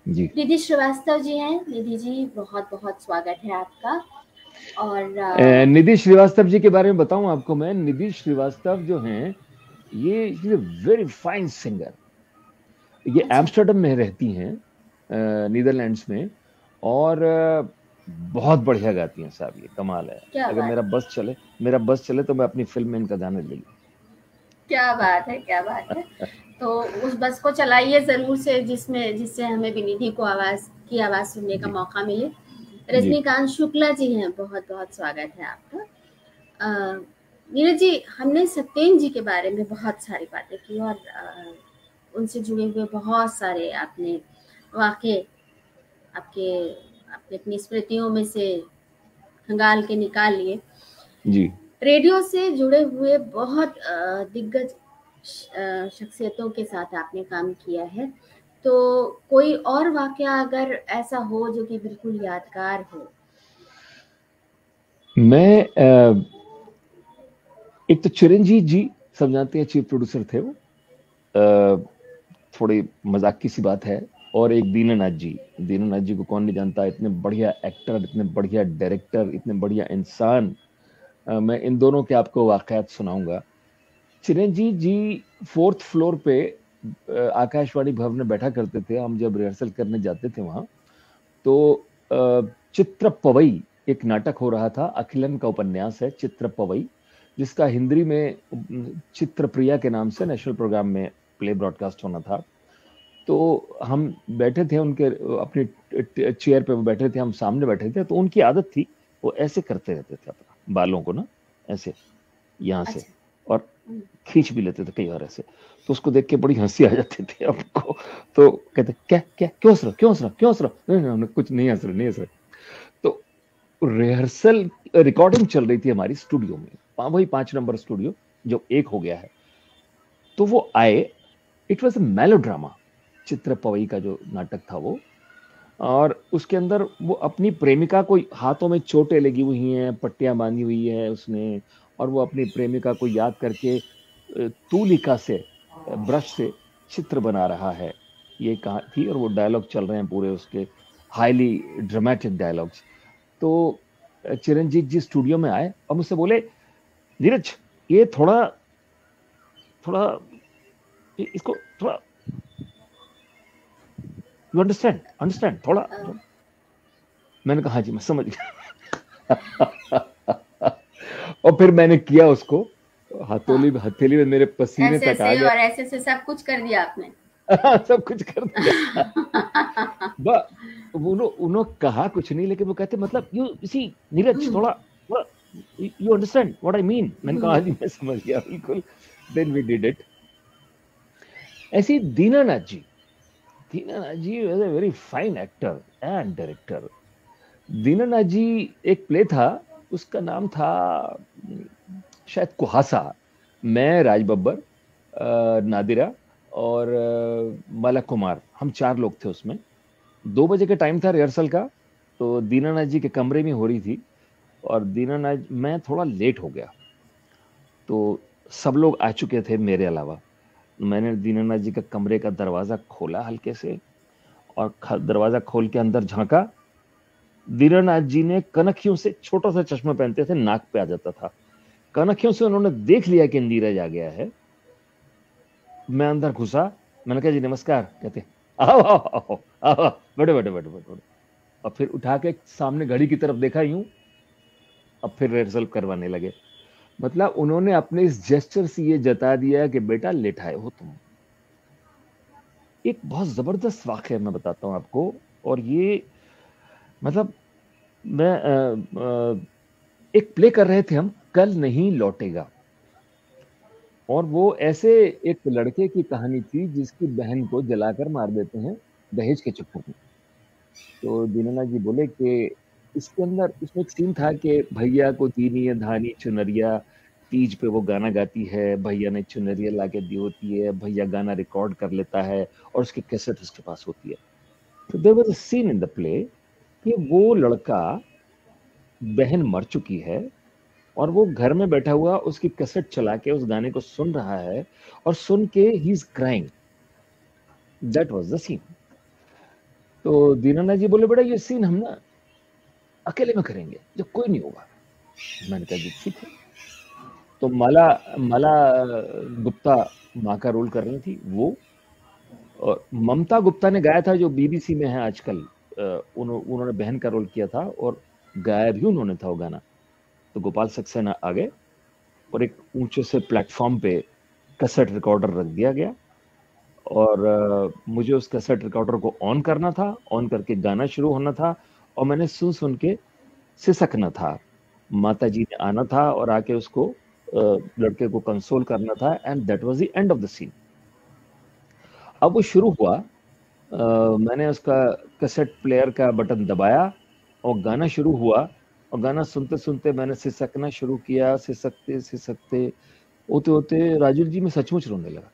जी। निधि श्रीवास्तव जी हैं। निधि जी, बहुत बहुत स्वागत है आपका। और अ, निधि श्रीवास्तव जी के बारे में बताऊं आपको मैं, निधि श्रीवास्तव जो हैं, ये वेरी फाइन सिंगर। ये अच्छा, एम्स्टर्डम में रहती हैं, नीदरलैंड्स में, और अ, बहुत बढ़िया गाती हैं साहब, ये कमाल है। क्या अगर बात मेरा बस चले मेरा बस चले तो मैं अपनी फिल्म में इनका गाना ले लूं। क्या बात है, क्या बात है। तो उस बस को चलाइए जरूर से, जिसमें जिससे हमें भी निधि को आवाज की आवाज सुनने का जी मौका मिले। जी रजनीकांत शुक्ला जी हैं, बहुत बहुत स्वागत है आपका। अ, नीरज जी, हमने सत्येंद्र जी के बारे में बहुत सारी बातें की, और अ, उनसे जुड़े हुए बहुत सारे आपने वाक़े आपके आपने अपनी स्मृतियों में से खंगाल के निकाल लिए। जी। रेडियो से जुड़े हुए बहुत अ, दिग्गज अ, शख्सियतों के साथ आपने काम किया है। तो कोई और वाक़या अगर ऐसा हो जो कि बिल्कुल यादगार हो? मैं अ, एक तो चिरंजीव जी, सब जानते हैं, चीफ प्रोड्यूसर थे वो। अ, थोड़ी मजाक की सी बात है। और एक दीनानाथ जी, दीनानाथ जी को कौन नहीं जानता, इतने बढ़िया एक्टर, इतने बढ़िया डायरेक्टर, इतने बढ़िया इंसान। अ, मैं इन दोनों के आपको वाकयात सुनाऊंगा। चिरंजीव जी फोर्थ फ्लोर पे अ, आकाशवाणी भवन में बैठा करते थे। हम जब रिहर्सल करने जाते थे वहां, तो अ, चित्र पवई एक नाटक हो रहा था, अखिलन का उपन्यास है चित्र पवई, जिसका हिंदी में चित्र प्रिया के नाम से नेशनल प्रोग्राम में प्ले ब्रॉडकास्ट होना था। तो हम बैठे थे उनके अपनी चेयर पे, वो बैठे थे, हम सामने बैठे थे। तो उनकी आदत थी, वो ऐसे करते रहते थे अपना बालों को ना, ऐसे यहाँ से, अच्छा। और हुँ। खींच भी लेते थे कई बार ऐसे। तो उसको देख के बड़ी हंसी आ जाती थी हमको। तो कहते, क्या क्या क्यों हंस रहा क्यों हंस रहा क्यों हंस रहा? नहीं, नहीं, नहीं, कुछ नहीं हंस रहे नहीं हंस रहे। तो रिहर्सल रिकॉर्डिंग चल रही थी हमारी स्टूडियो में, पा- वही पांच नंबर स्टूडियो जो एक हो गया है। तो वो आए, इट वॉज अ मेलोड्रामा, चित्र पवई का जो नाटक था वो। और उसके अंदर वो अपनी प्रेमिका को, हाथों में चोटें लगी हुई हैं, पट्टियां बांधी हुई है उसने, और वो अपनी प्रेमिका को याद करके अ, तूलिका से, अ, ब्रश से चित्र बना रहा है। ये कहा थी, और वो डायलॉग चल रहे हैं पूरे उसके, हाईली ड्रामेटिक डायलॉग्स। तो अ, चिरंजीव जी स्टूडियो में आए और मुझसे बोले, नीरज, ये थोड़ा थोड़ा इ- इसको थोड़ा, यू अंडरस्टैंड अंडरस्टैंड थोड़ा, अ, थोड़ा। मैंने कहा, हाँ जी मैं समझ गया। और फिर मैंने किया उसको, हथौली हाँ, हथेली में मेरे पसीने तक आ ऐसे-ऐसे गए। और ऐसे-ऐसे सब कुछ कर दिया आपने। सब कुछ कर दिया। ब उन्हों उन्हों कहा कुछ नहीं, लेकिन वो कहते, मतलब यू सी नीरज, हुँ, थोड़ा थोड़ा, you understand what I mean. मैंने कहा, हाँ हुँ। जी मैं समझ गया बिल्कुल। Then we did it. ऐसी Dinanath ji, Dinanath ji was a very fine actor and director. Dinanath ji, एक प्ले था, उसका नाम था अम, शायद कुहासा। मैं, राज बब्बर, अ, नादिरा, और अ, मलक कुमार, हम चार लोग थे उसमें। दो बजे का टाइम था रिहर्सल का। तो दीनानाथ जी के कमरे में हो रही थी, और दीनानाथ, मैं थोड़ा लेट हो गया। तो सब लोग आ चुके थे मेरे अलावा। मैंने दीनानाथ जी का कमरे का दरवाजा खोला हल्के से, और ख- दरवाजा खोल के अंदर झांका। दीनानाथ जी ने कनखियों से, छोटा सा चश्मा पहनते थे, नाक पे आ जाता था, कनखियों से उन्होंने देख लिया कि नीरज आ गया है। मैं अंदर घुसा। मैंने कहा, जी नमस्कार। कहते, आओ आओ आओ आओ, बैठो बैठो बैठो बैठो। और फिर उठा के सामने घड़ी की तरफ देखा यूं, अब फिर रिहर्सल करवाने लगे। मतलब उन्होंने अपने इस जेस्चर से ये जता दिया कि बेटा लेटाए हो तुम। एक बहुत जबरदस्त वाकया मैं बताता हूँ आपको। और ये, मतलब, मैं अ, अ, एक प्ले कर रहे थे हम, कल नहीं लौटेगा। और वो ऐसे एक लड़के की कहानी थी जिसकी बहन को जलाकर मार देते हैं दहेज के चक्कर में। तो दीनानाथ जी बोले कि इसके अंदर, इसमें एक सीन था कि भैया को दीनी है धानी चुनरिया, तीज पे वो गाना गाती है, भैया ने चुनरिया ला के दी होती है, भैया गाना रिकॉर्ड कर लेता है, और उसकी कैसेट उसके पास होती है। तो there was a scene in the play कि वो लड़का, बहन मर चुकी है, और वो घर में बैठा हुआ उसकी कैसेट चला के उस गाने को सुन रहा है, और सुन के ही is crying. That was the scene. तो दीनानाथ जी बोले, बेटा ये सीन हम ना अकेले में करेंगे, जब कोई नहीं होगा। मैंने कहा जी ठीक है। तो माला माला गुप्ता माँ का रोल कर रही थी वो, और ममता गुप्ता ने गाया था जो बीबीसी में है आजकल, उन्हों, उन्होंने बहन का रोल किया था और गाया भी उन्होंने था वो गाना। तो गोपाल सक्सेना आ गए और एक ऊंचे से प्लेटफॉर्म पे कैसेट रिकॉर्डर रख दिया गया, और uh, मुझे उस कैसेट रिकॉर्डर को ऑन करना था, ऑन करके गाना शुरू होना था, और मैंने सुन सुन के सिसकना था। माता जी ने आना था और आके उसको uh, लड़के को कंसोल करना था, and that was the end of the scene. अब वो शुरू हुआ, uh, मैंने उसका कैसेट प्लेयर का बटन दबाया और गाना शुरू हुआ, और गाना सुनते सुनते मैंने सिसकना शुरू किया। सिसकते सिसकते होते होते राजुल जी मैं सचमुच रोने लगा।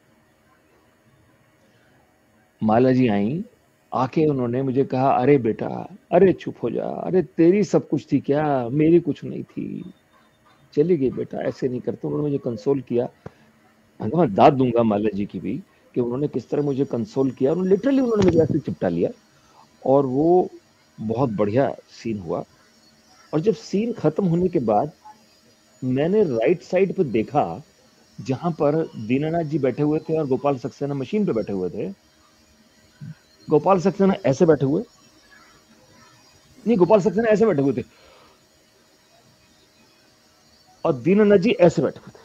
माला जी आई, आके उन्होंने मुझे कहा, अरे बेटा, अरे चुप हो जा, अरे तेरी सब कुछ थी क्या, मेरी कुछ नहीं थी, चली गई बेटा, ऐसे नहीं करते। उन्होंने मुझे कंसोल किया। मैं दाद दूंगा माला जी की भी कि उन्होंने किस तरह मुझे कंसोल किया। उन्होंने लिटरली उन्होंने मुझे ऐसे चिपटा लिया, और वो बहुत बढ़िया सीन हुआ। और जब सीन खत्म होने के बाद मैंने राइट साइड पे देखा, जहां पर दीनानाथ जी बैठे हुए थे और गोपाल सक्सेना मशीन पे बैठे हुए थे। गोपाल सक्सेना ऐसे बैठे हुए, नहीं गोपाल सक्सेना ऐसे बैठे हुए थे, और दीनानाथ जी ऐसे बैठे हुए थे।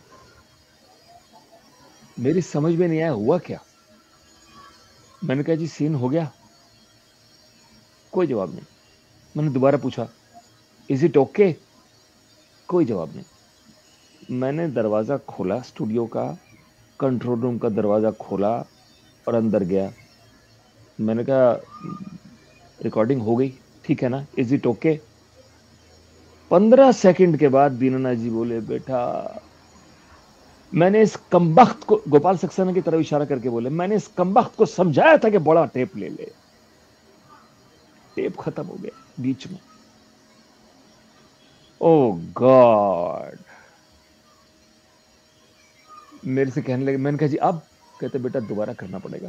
मेरी समझ में नहीं आया हुआ क्या। मैंने कहा जी सीन हो गया। कोई जवाब नहीं। मैंने दोबारा पूछा, इज इट ओके? कोई जवाब नहीं। मैंने दरवाजा खोला स्टूडियो का, कंट्रोल रूम का दरवाजा खोला और अंदर गया। मैंने कहा रिकॉर्डिंग हो गई, ठीक है ना, इज इट ओके? पंद्रह सेकंड के बाद दीनानाथ जी बोले, बेटा, मैंने इस कमबख्त को, गोपाल सक्सेना की तरफ इशारा करके बोले, मैंने इस कमबख्त को समझाया था कि बड़ा टेप ले ले। टेप खत्म हो गया बीच में। Oh God. मेरे से कहने लगे, मैंने कहा जी अब? कहते बेटा दोबारा करना पड़ेगा।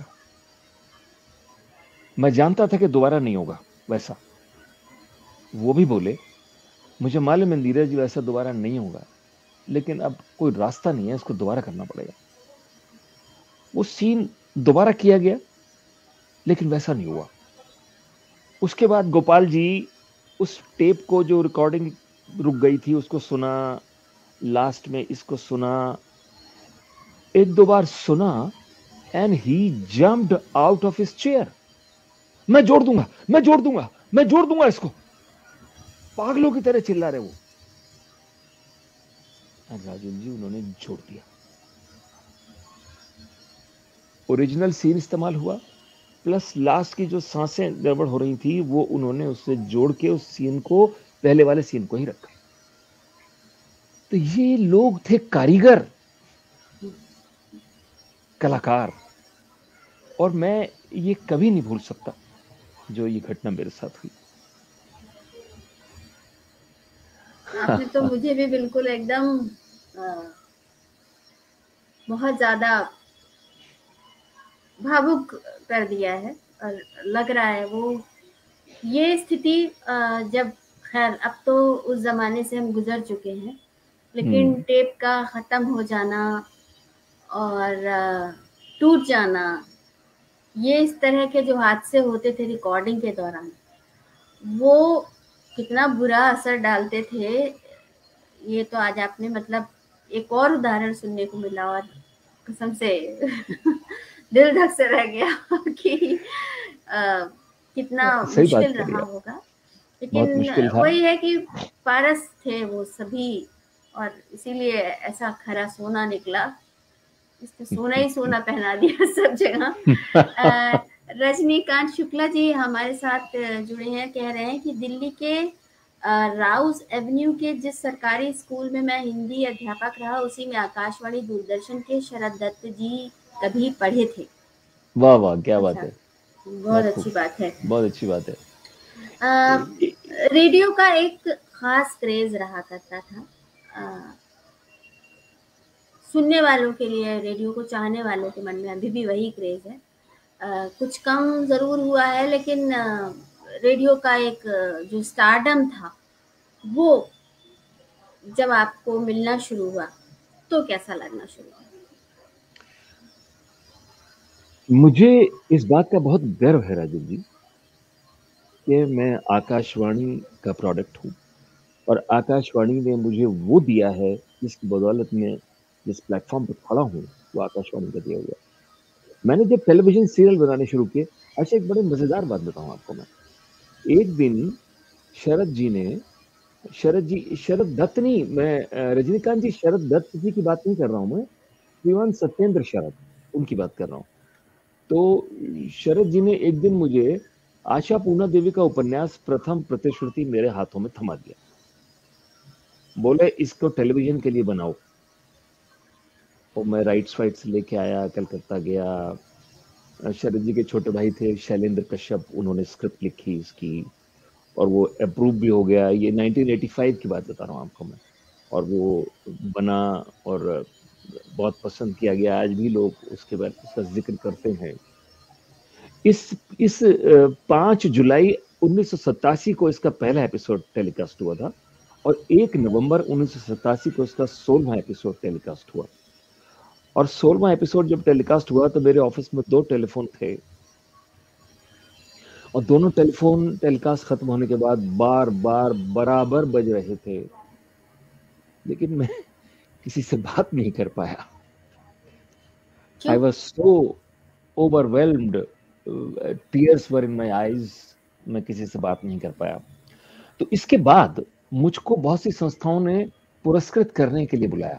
मैं जानता था कि दोबारा नहीं होगा वैसा। वो भी बोले, मुझे मालूम है नीरज जी वैसा दोबारा नहीं होगा, लेकिन अब कोई रास्ता नहीं है, इसको दोबारा करना पड़ेगा। वो सीन दोबारा किया गया, लेकिन वैसा नहीं हुआ। उसके बाद गोपाल जी उस टेप को, जो रिकॉर्डिंग रुक गई थी, उसको सुना, लास्ट में इसको सुना, एक दो बार सुना, and he jumped out of his chair. मैं जोड़ दूंगा, मैं जोड़ दूंगा, मैं जोड़ दूंगा इसको, पागलों की तरह चिल्ला रहे वो। राजुल जी उन्होंने जोड़ दिया। ओरिजिनल सीन इस्तेमाल हुआ, प्लस लास्ट की जो सांसें गड़बड़ हो रही थी वो उन्होंने उससे जोड़ के उस सीन को, पहले वाले सीन को ही रखा। तो ये लोग थे कारीगर, कलाकार। और मैं ये कभी नहीं भूल सकता जो ये घटना मेरे साथ हुई। आपने तो मुझे भी बिल्कुल एकदम बहुत ज्यादा भावुक कर दिया है, और लग रहा है वो ये स्थिति, जब, खैर अब तो उस जमाने से हम गुजर चुके हैं, लेकिन टेप का खत्म हो जाना और टूट जाना, ये इस तरह के जो हादसे होते थे रिकॉर्डिंग के दौरान, वो कितना बुरा असर डालते थे, ये तो आज आपने मतलब एक और उदाहरण सुनने को मिला, और कसम से दिल धक से रह गया कि आ, कितना सही बात मुश्किल करी रहा आप। होगा। बहुत लेकिन मुश्किल था। वही है कि पारस थे वो सभी, और इसीलिए ऐसा खरा सोना निकला। इसने सोना ही सोना पहना दिया सब जगह। रजनीकांत शुक्ला जी हमारे साथ जुड़े हैं, कह रहे हैं कि दिल्ली के राउस एवेन्यू के जिस सरकारी स्कूल में मैं हिंदी अध्यापक रहा, उसी में आकाशवाणी दूरदर्शन के शरद दत्त जी कभी पढ़े थे। वाह वाह, क्या बात अच्छा, है, बहुत अच्छी बात है, बहुत अच्छी बात है। आ, रेडियो का एक खास क्रेज रहा करता था, आ, सुनने वालों के लिए, रेडियो को चाहने वालों के मन में अभी भी वही क्रेज है। अ, कुछ कम ज़रूर हुआ है, लेकिन अ, रेडियो का एक अ, जो स्टारडम था, वो जब आपको मिलना शुरू हुआ, तो कैसा लगना शुरू हुआ? मुझे इस बात का बहुत गर्व है राजू जी कि मैं आकाशवाणी का प्रोडक्ट हूँ और आकाशवाणी ने मुझे वो दिया है जिसकी बदौलत मैं जिस प्लेटफॉर्म पे खड़ा हूँ वो आकाशवाणी का दिया हुआ है। मैंने जब टेलीविजन सीरियल बनाने शुरू किए, अच्छा एक बड़ी मजेदार बात बताऊं आपको मैं। एक दिन शरद जी ने शरद जी शरद दत्त नहीं, मैं अ, रजनीकांत जी, शरद दत्त जी की बात नहीं कर रहा हूं मैं, श्रीमान सत्येंद्र शरद, उनकी बात कर रहा हूं। तो शरद जी ने एक दिन मुझे आशा पूर्णा देवी का उपन्यास प्रथम प्रतिश्रुति मेरे हाथों में थमा दिया। बोले इसको टेलीविजन के लिए बनाओ। और मैं राइट्स वाइट्स लेके आया, कलकत्ता गया। शरद जी के छोटे भाई थे शैलेंद्र कश्यप, उन्होंने स्क्रिप्ट लिखी इसकी और वो अप्रूव भी हो गया। ये नाइनटीन एटी फाइव की बात बता रहा हूँ आपको मैं। और वो बना और बहुत पसंद किया गया। आज भी लोग उसके बारे उसका जिक्र करते हैं। इस इस पांच जुलाई उन्नीस सौ सतासी को इसका पहला एपिसोड टेलीकास्ट हुआ था और एक नवंबर उन्नीस सौ सतासी को इसका सोलहवां एपिसोड टेलीकास्ट हुआ। और सोलहवां एपिसोड जब टेलीकास्ट हुआ तो मेरे ऑफिस में दो टेलीफोन थे और दोनों टेलीफोन टेलीकास्ट खत्म होने के बाद बार बार बराबर बज रहे थे, लेकिन मैं किसी से बात नहीं कर पाया। आई क्यों? Was so overwhelmed, tears were in my eyes. मैं किसी से बात नहीं कर पाया। तो इसके बाद मुझको बहुत सी संस्थाओं ने पुरस्कृत करने के लिए बुलाया।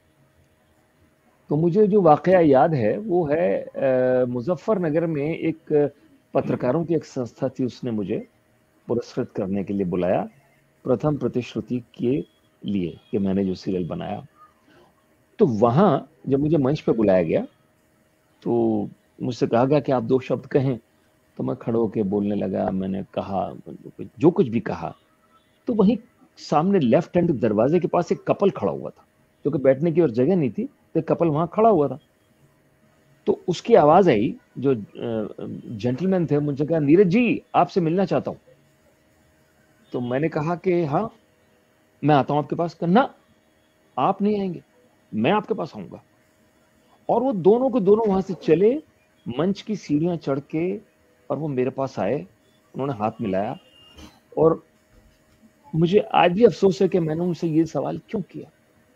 तो मुझे जो वाकया याद है वो है मुजफ्फरनगर में एक पत्रकारों की एक संस्था थी, उसने मुझे पुरस्कृत करने के लिए बुलाया प्रथम प्रतिश्रुति के लिए कि मैंने जो सीरियल बनाया। तो वहां जब मुझे मंच पे बुलाया गया तो मुझसे कहा गया कि आप दो शब्द कहें। तो मैं खड़े होकर बोलने लगा। मैंने कहा जो कुछ भी कहा। तो वहीं सामने लेफ्ट हैंड दरवाजे के पास एक कपल खड़ा हुआ था, क्योंकि बैठने की और जगह नहीं थी तो एक कपल वहां खड़ा हुआ था। तो उसकी आवाज आई, जो जेंटलमैन थे, मुझे कहा नीरज जी आपसे मिलना चाहता हूं। तो मैंने कहा कि हाँ मैं आता हूं आपके पास। करना आप नहीं आएंगे, मैं आपके पास आऊंगा। और वो दोनों को दोनों वहां से चले, मंच की सीढ़ियां चढ़ के और वो मेरे पास आए। उन्होंने हाथ मिलाया और मुझे आज भी अफसोस है कि मैंने उनसे ये सवाल क्यों किया।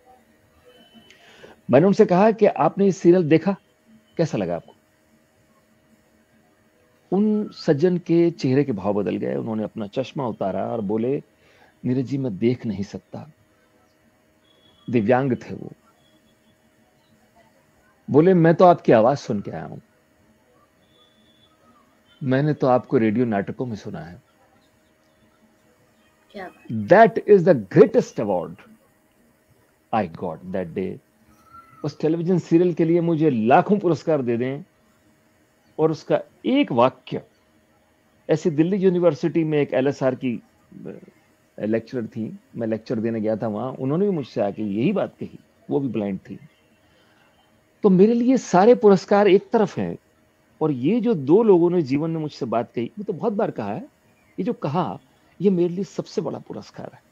मैंने उनसे कहा कि आपने ये सीरियल देखा, कैसा लगा आपको? उन सज्जन के चेहरे के भाव बदल गए। उन्होंने अपना चश्मा उतारा और बोले नीरज जी मैं देख नहीं सकता। दिव्यांग थे वो। बोले मैं तो आपकी आवाज सुन के आया हूं, मैंने तो आपको रेडियो नाटकों में सुना है। क्या बात! That is the greatest award I got that day. उस टेलीविजन सीरियल के लिए मुझे लाखों पुरस्कार दे दें और उसका एक वाक्य, ऐसे दिल्ली यूनिवर्सिटी में एक एलएसआर की लेक्चरर थी, मैं लेक्चर देने गया था वहां, उन्होंने भी मुझसे आके यही बात कही। वो भी ब्लाइंड थी। तो मेरे लिए सारे पुरस्कार एक तरफ हैं और ये जो दो लोगों ने जीवन में मुझसे बात कही, वो तो बहुत बार कहा है, ये जो कहा ये मेरे लिए सबसे बड़ा पुरस्कार है।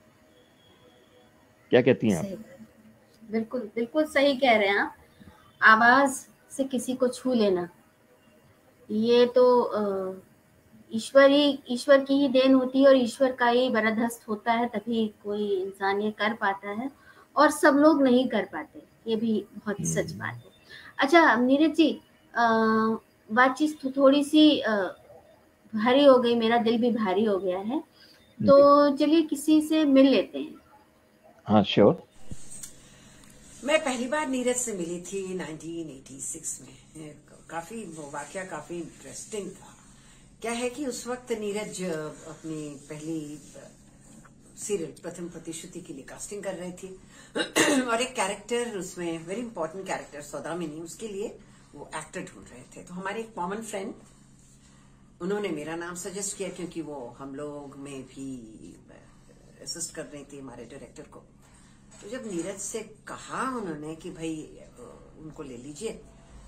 क्या कहती हैं आप? सही बात। बिल्कुल, बिल्कुल सही कह रहे हैं आप। आवाज़ से किसी को छू लेना, ये तो अ, ईश्वर ही ईश्वर की ही देन होती है और ईश्वर का ही वरदहस्त होता है, तभी कोई इंसान ये कर पाता है और सब लोग नहीं कर पाते। ये भी बहुत सच बात है। अच्छा नीरज जी, अ, बातचीत तो थोड़ी-सी अ, भारी हो गई, मेरा दिल भी भारी हो गया है। तो जी चलिए किसी से मिल लेते हैं। हाँ श्योर। मैं पहली बार नीरज से मिली थी नाइनटीन एटी सिक्स में। काफी वो वाकया काफी इंटरेस्टिंग था। क्या है कि उस वक्त नीरज अपनी पहली सीरियल प्रथम प्रतिश्रुति के लिए कास्टिंग कर रहे थे और एक कैरेक्टर उसमें वेरी इंपॉर्टेंट कैरेक्टर सौदामिनी, उसके लिए वो एक्टर ढूंढ रहे थे। तो हमारे एक कॉमन फ्रेंड, उन्होंने मेरा नाम सजेस्ट किया क्योंकि वो हम लोग में भी असिस्ट कर रही थी हमारे डायरेक्टर को। तो जब नीरज से कहा उन्होंने कि भाई उनको ले लीजिए,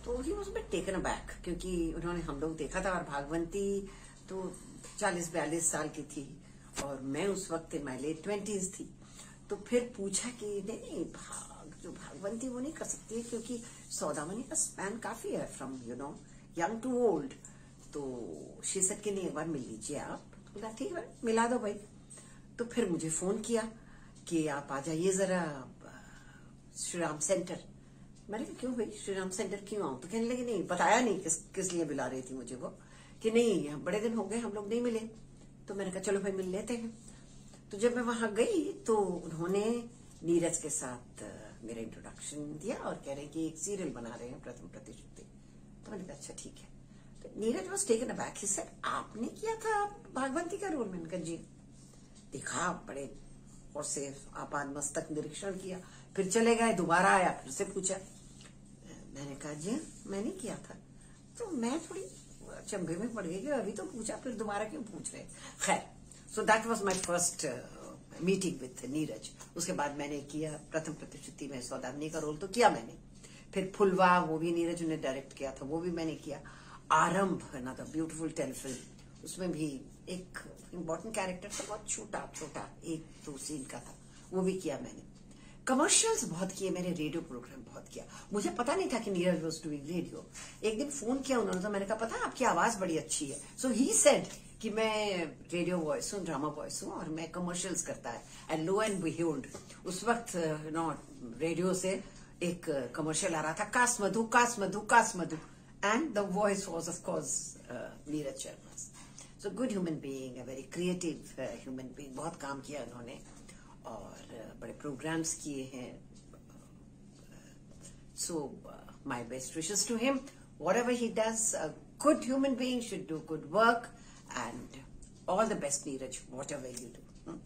तो he was bit taken aback, क्योंकि उन्होंने हम लोग देखा था, और भागवंती तो चालीस बयालीस साल की थी और मैं उस वक्त इन माई लेट ट्वेंटीज थी। तो फिर पूछा कि नहीं नहीं भाग जो भागवंती वो नहीं कर सकती है, क्योंकि सौदामनी का स्पैन काफी है from you know young to old. तो शी सेड कि नहीं एक बार मिल लीजिए आप। तो बोला ठीक है मिला दो भाई। तो फिर मुझे फोन किया कि आप आ जाइए जरा श्री राम सेंटर। मैंने कहा क्यों भाई श्री राम सेंटर क्यों आऊं? तो कहने लगे नहीं, बताया नहीं किस किस लिए बुला रही थी मुझे वो, कि नहीं बड़े दिन हो गए हम लोग नहीं मिले। तो मैंने कहा चलो भाई मिल लेते हैं। तो जब मैं वहां गई तो उन्होंने नीरज के साथ मेरा इंट्रोडक्शन दिया और कह रहे हैं कि एक सीरियल बना रहे हैं प्रथम प्रतिश्रुति। तो मैंने कहा अच्छा ठीक है। तो Neeraj was taken aback, he said आपने किया था भागवंती का रोल? मैंने कहा जी। देखा बड़े और से आपान मस्तक निरीक्षण किया, फिर चले गए, दोबारा आया, फिर से पूछा। मैंने कहा जी मैंने किया था। तो मैं थोड़ी चंबे में पड़ गई कि अभी तो पूछा फिर दोबारा क्यों पूछ रहे। खैर, so that was my first meeting with Neeraj. उसके बाद मैंने किया प्रथम प्रतिश्रुति में सौदामिनी का रोल, तो किया मैंने। फिर फुलवा वो भी नीरज ने डायरेक्ट किया था, वो भी मैंने किया। आरंभ अनदर ब्यूटीफुल टेलीफिल्म, उसमें भी एक इम्पोर्टेंट कैरेक्टर था, बहुत छोटा छोटा एक दो सीन का था, वो भी किया मैंने। कमर्शियल्स बहुत किए मैंने, रेडियो प्रोग्राम बहुत किया। मुझे पता नहीं था कि नीरज वाज डूइंग रेडियो। एक दिन फोन किया उन्होंने, तो मैंने कहा पता है आपकी आवाज बड़ी अच्छी है। सो ही सेड कि मैं रेडियो वॉइस हूँ, ड्रामा वॉइस हूँ और मैं कमर्शियल्स करता है। एंड लो एंड बिहोल्ड उस वक्त यू नो रेडियो से एक कमर्शियल आ रहा था, कास मधु कास मधु कास मधु, and the voice was of course Neeraj Sharma. So good human being, a very creative human being. बहुत काम किया उन्होंने और बड़े प्रोग्राम्स किए हैं। So my best wishes to him, whatever he does, a good human being should do good work, and all the best Neeraj, whatever you do.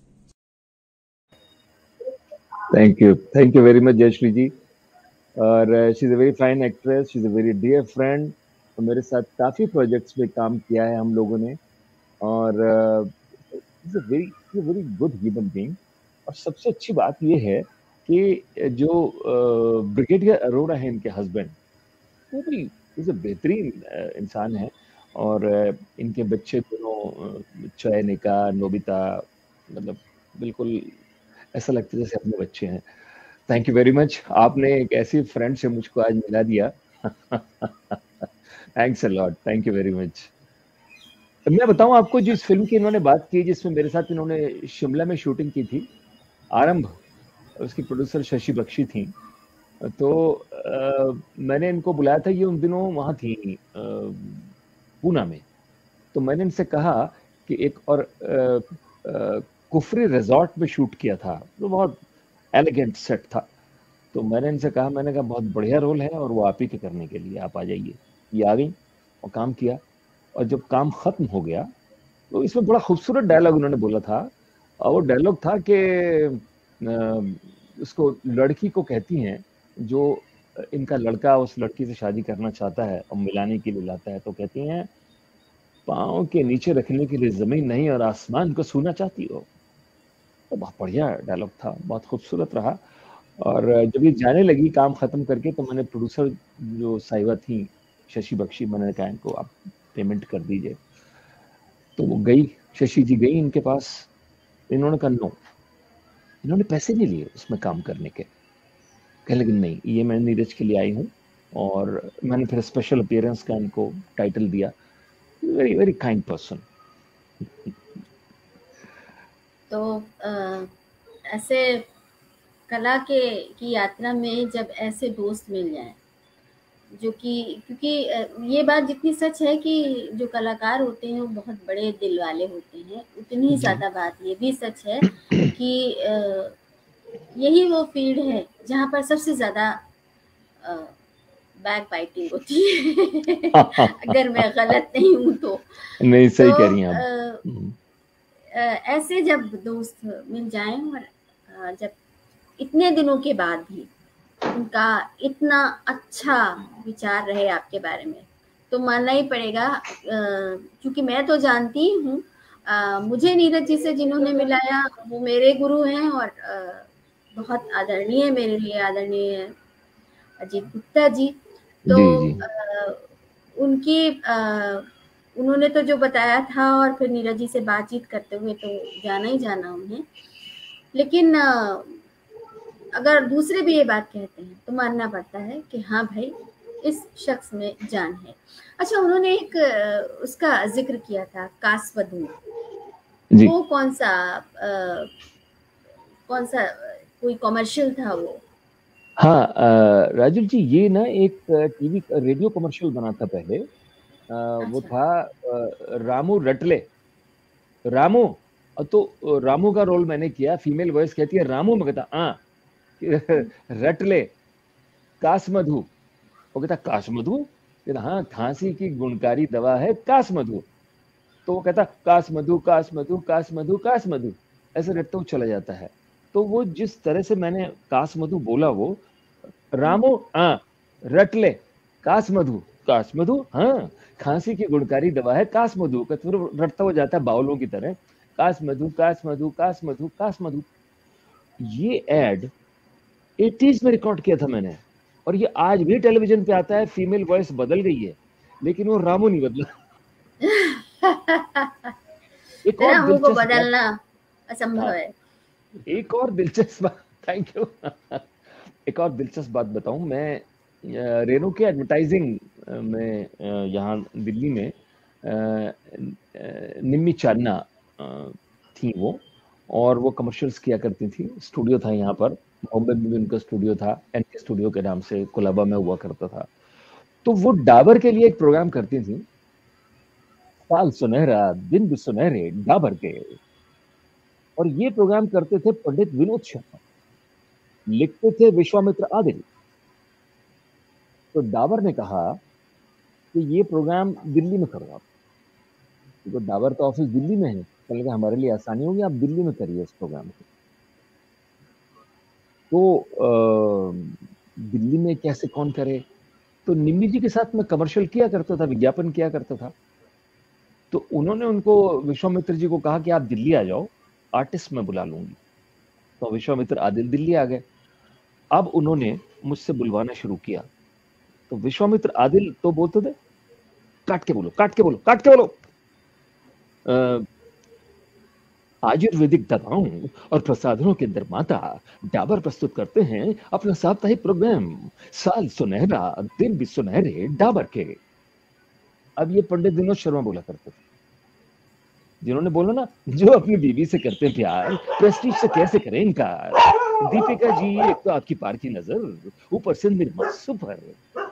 Thank you, thank you very much Jayashree ji. और she is a very fine actress, she is a very dear friend. और मेरे साथ काफी प्रोजेक्ट्स में काम किया है हम लोगों ने, और is a very very good human being. और सबसे अच्छी बात यह है कि जो ब्रिगेडियर अरोड़ा है इनके हस्बैंड, वो भी इज अ बेहतरीन इंसान है। और इनके बच्चे दोनों चयनिका नोबिता, मतलब बिल्कुल ऐसा लगता है जैसे अपने बच्चे हैं। थैंक यू वेरी मच, आपने एक ऐसी फ्रेंड से मुझको आज मिला दिया। Thanks a lot, thank you very much. मैं बताऊं आपको, जिस फिल्म की इन्होंने बात की जिसमें मेरे साथ इन्होंने शिमला में शूटिंग की थी, आरंभ, उसकी प्रोड्यूसर शशि बख्शी थी। तो आ, मैंने इनको बुलाया था, ये उन दिनों वहां थी पूना में। तो मैंने इनसे कहा कि एक और आ, आ, कुफरी रिजॉर्ट में शूट किया था, तो बहुत एलिगेंट सेट था। तो मैंने इनसे कहा, मैंने कहा बहुत बढ़िया रोल है और वो आप ही के करने के लिए, आप आ जाइए। ये आ गई और काम किया। और जब काम खत्म हो गया तो इसमें बड़ा खूबसूरत डायलॉग उन्होंने बोला था। और वो डायलॉग था कि उसको लड़की को कहती हैं, जो इनका लड़का उस लड़की से शादी करना चाहता है और मिलाने के लिए लाता है, तो कहती हैं पाँव के नीचे रखने के लिए जमीन नहीं और आसमान को छूना चाहती हो। तो बहुत बढ़िया डायलॉग था, बहुत खूबसूरत रहा। और जब ये जाने लगी काम खत्म करके, तो मैंने प्रोड्यूसर जो साहिबा थी शशि बख्शी, मैंने कहा इनको आप पेमेंट कर दीजिए। तो वो गई, शशि जी गई इनके पास, इन्होंने कहा नो, इन्होंने पैसे नहीं लिए उसमें काम करने के। कह लेकिन नहीं, ये मैं नीरज के लिए आई हूँ। और मैंने फिर स्पेशल अपीयरेंस का इनको टाइटल दिया। Very very kind person. तो आ, ऐसे कला के की यात्रा में जब ऐसे दोस्त मिल जाएं, जो कि क्योंकि ये बात जितनी सच है कि जो कलाकार होते हैं वो बहुत बड़े दिल वाले होते हैं, उतनी ही ज़्यादा बात ये भी सच है कि यही वो फील्ड है जहाँ पर सबसे ज़्यादा बैक बाइटिंग होती है। अगर मैं गलत नहीं हूँ तो नहीं, सही तो, कह रही हैं आप। ऐसे जब दोस्त मिल जाएं और जब इतने दिनों के बाद भी उनका इतना अच्छा विचार रहे आपके बारे में, तो मानना ही पड़ेगा। क्योंकि मैं तो जानती हूँ, मुझे नीरज जी से जिन्होंने मिलाया वो मेरे गुरु हैं और आ, बहुत आदरणीय, मेरे लिए आदरणीय अजीत गुप्ता जी। तो जी जी आ, उनकी आ, उन्होंने तो जो बताया था, और फिर नीरज जी से बातचीत करते हुए तो जाना ही जाना उन्हें। लेकिन आ, अगर दूसरे भी ये बात कहते हैं तो मानना पड़ता है कि हाँ भाई, इस शख्स में जान है। अच्छा, उन्होंने एक आ, उसका जिक्र किया था, कासवधू। जी। वो कौन सा आ, कौन सा कोई कमर्शियल था वो? हाँ, अ, राजुल जी, ये ना एक टीवी रेडियो कमर्शियल बना था पहले। अ, वो अच्छा। था अ, रामू रटले। रामू। अ, तो रामू का रोल मैंने किया, फीमेल वॉइस कहती है रामू, मैं कहता हाँ रटले कासमधु। वो कहता कासमधु, कहता हाँ खांसी की गुणकारी दवा है कासमधु। तो वो कहता कासमधु कासमधु कासमधु कासमधु, ऐसे रटता हुआ चला जाता है। तो वो जिस तरह से मैंने कासमधु बोला, वो रामो हाँ रटले कासमधु कासमधु हाँ खांसी की गुणकारी दवा है कासमधु का, फिर रटता हो जाता है बाउलों की तरह, कासमधु कासमधु कासमधु कासमधु। ये एड एटीज़ में रिकॉर्ड किया था मैंने, और ये आज भी टेलीविजन पे आता है। फीमेल वॉइस बदल गई है, लेकिन वो रामू नहीं बदला। एक और रामू को दिलचस्प बात। बदलना असंभव हाँ, है। एक और दिलचस्प बात। Thank you. एक और दिलचस्प बात बताऊं मैं। अ, रेनो के एडवर्टाइजिंग में, अ, यहाँ दिल्ली में, अ, अ, निम्मी चान्ना अ, थी वो, और वो कमर्शियल्स किया करती थी। स्टूडियो था यहाँ पर, बॉम्बे में भी उनका स्टूडियो था, एनके स्टूडियो के नाम से कोलाबा में हुआ करता था। तो वो डाबर के लिए एक प्रोग्राम करती थी, साल सुनहरा दिन भी सुनहरे डाबर के। और ये प्रोग्राम करते थे पंडित विनोद शर्मा, लिखते थे विश्वामित्र आदिल। तो डाबर ने कहा कि ये प्रोग्राम दिल्ली में करो आप, क्योंकि डाबर का ऑफिस दिल्ली में है। तो लगा हमारे लिए आसानी होगी, आप दिल्ली में करिए इस प्रोग्राम को। तो अ, दिल्ली में कैसे कौन करे? तो निम्मी जी के साथ मैं कमर्शियल किया करता था, विज्ञापन किया करता था। तो उन्होंने उनको, विश्वामित्र जी को कहा कि आप दिल्ली आ जाओ, आर्टिस्ट मैं बुला लूंगी। तो विश्वामित्र आदिल दिल्ली आ गए। अब उन्होंने मुझसे बुलवाना शुरू किया। तो विश्वामित्र आदिल तो बोलते थे काट के बोलो काट के बोलो काट के बोलो, अ, आयुर्वेदिक दवाओं और प्रसाधनों के निर्माता डाबर प्रस्तुत करते हैं अपना साप्ताहिक प्रोग्राम, साल सुनहरा दिन भी सुनहरे डाबर के। अब ये पंडित विनोद शर्मा बोला करते थे, जिन्होंने बोला ना, जो अपनी बीवी से करते हैं प्यार, प्रेस्टीज से कैसे करें इनकार। दीपिका जी, एक तो आपकी पार की नजर, ऊपर से निर्मा सुपर।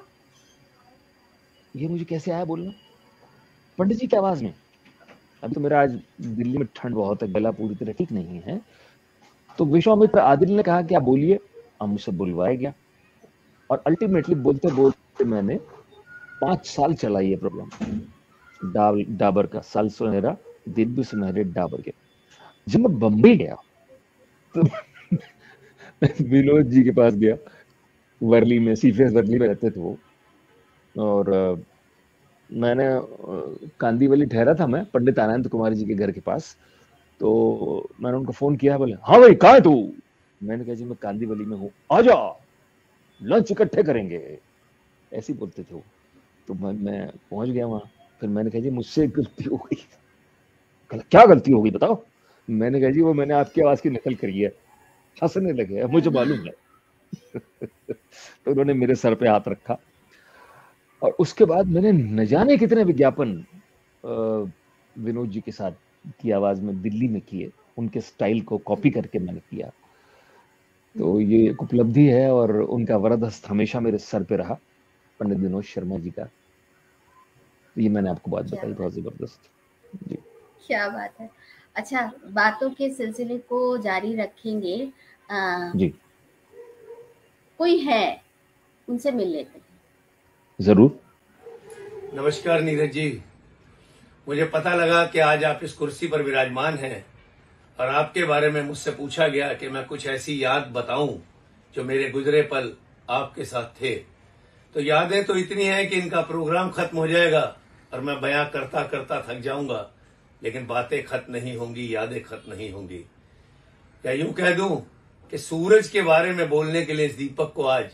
ये मुझे कैसे आया बोलना पंडित जी की आवाज में? अभी तो मेरा आज दिल्ली में ठंड बहुत है, गला पूरी तरह ठीक नहीं है। तो विश्वामित्र आदिल ने कहा कि आप बोलिए। अब मुझसे बुलवाया गया, और अल्टीमेटली बोलते बोलते मैंने पांच साल चला ये प्रोग्राम, डा, डाबर का साल सुनहरा दिन भी सुनहरे डाबर के। जब मैं बम्बई गया तो विनोद जी के पास गया, वर्ली में, सीफेस वर्ली में रहते थे वो। और uh, मैंने uh, कांदीवली ठहरा था मैं पंडित आनंद कुमार जी के घर के पास। तो मैंने उनको फोन किया, बोले हाँ भाई कहाँ है तू? मैंने कहा जी मैं कांदीवली में हूँ, आ जा लंच इकट्ठे करेंगे, ऐसे ही बोलते थे वो। तो मैं मैं पहुंच गया वहां। फिर मैंने कहा जी मुझसे एक गलती हो गई। कहला क्या गलती हो गई बताओ? मैंने कहा जी वो मैंने आपकी आवाज की नकल करी है। हंसने लगे, मुझे मालूम है। तो उन्होंने मेरे सर पे हाथ रखा, और उसके बाद मैंने न जाने कितने विज्ञापन विनोद जी के साथ की आवाज में दिल्ली में किए, उनके स्टाइल को कॉपी करके मैंने किया। तो ये एक उपलब्धि है, और उनका वरद हस्त हमेशा मेरे सर पे रहा, पंडित विनोद शर्मा जी का। ये मैंने आपको बात क्या बताई, बात बहुत जबरदस्त। जी क्या बात है। अच्छा, बातों के सिलसिले को जारी रखेंगे। आ, जी कोई है, उनसे मिल लेते हैं। जरूर। नमस्कार नीरज जी, मुझे पता लगा कि आज आप इस कुर्सी पर विराजमान हैं, और आपके बारे में मुझसे पूछा गया कि मैं कुछ ऐसी याद बताऊं जो मेरे गुजरे पल आपके साथ थे। तो यादें तो इतनी हैं कि इनका प्रोग्राम खत्म हो जाएगा और मैं बयां करता करता थक जाऊंगा, लेकिन बातें खत्म नहीं होंगी, यादें खत्म नहीं होंगी। या यूं कह दूं कि सूरज के बारे में बोलने के लिए इस दीपक को आज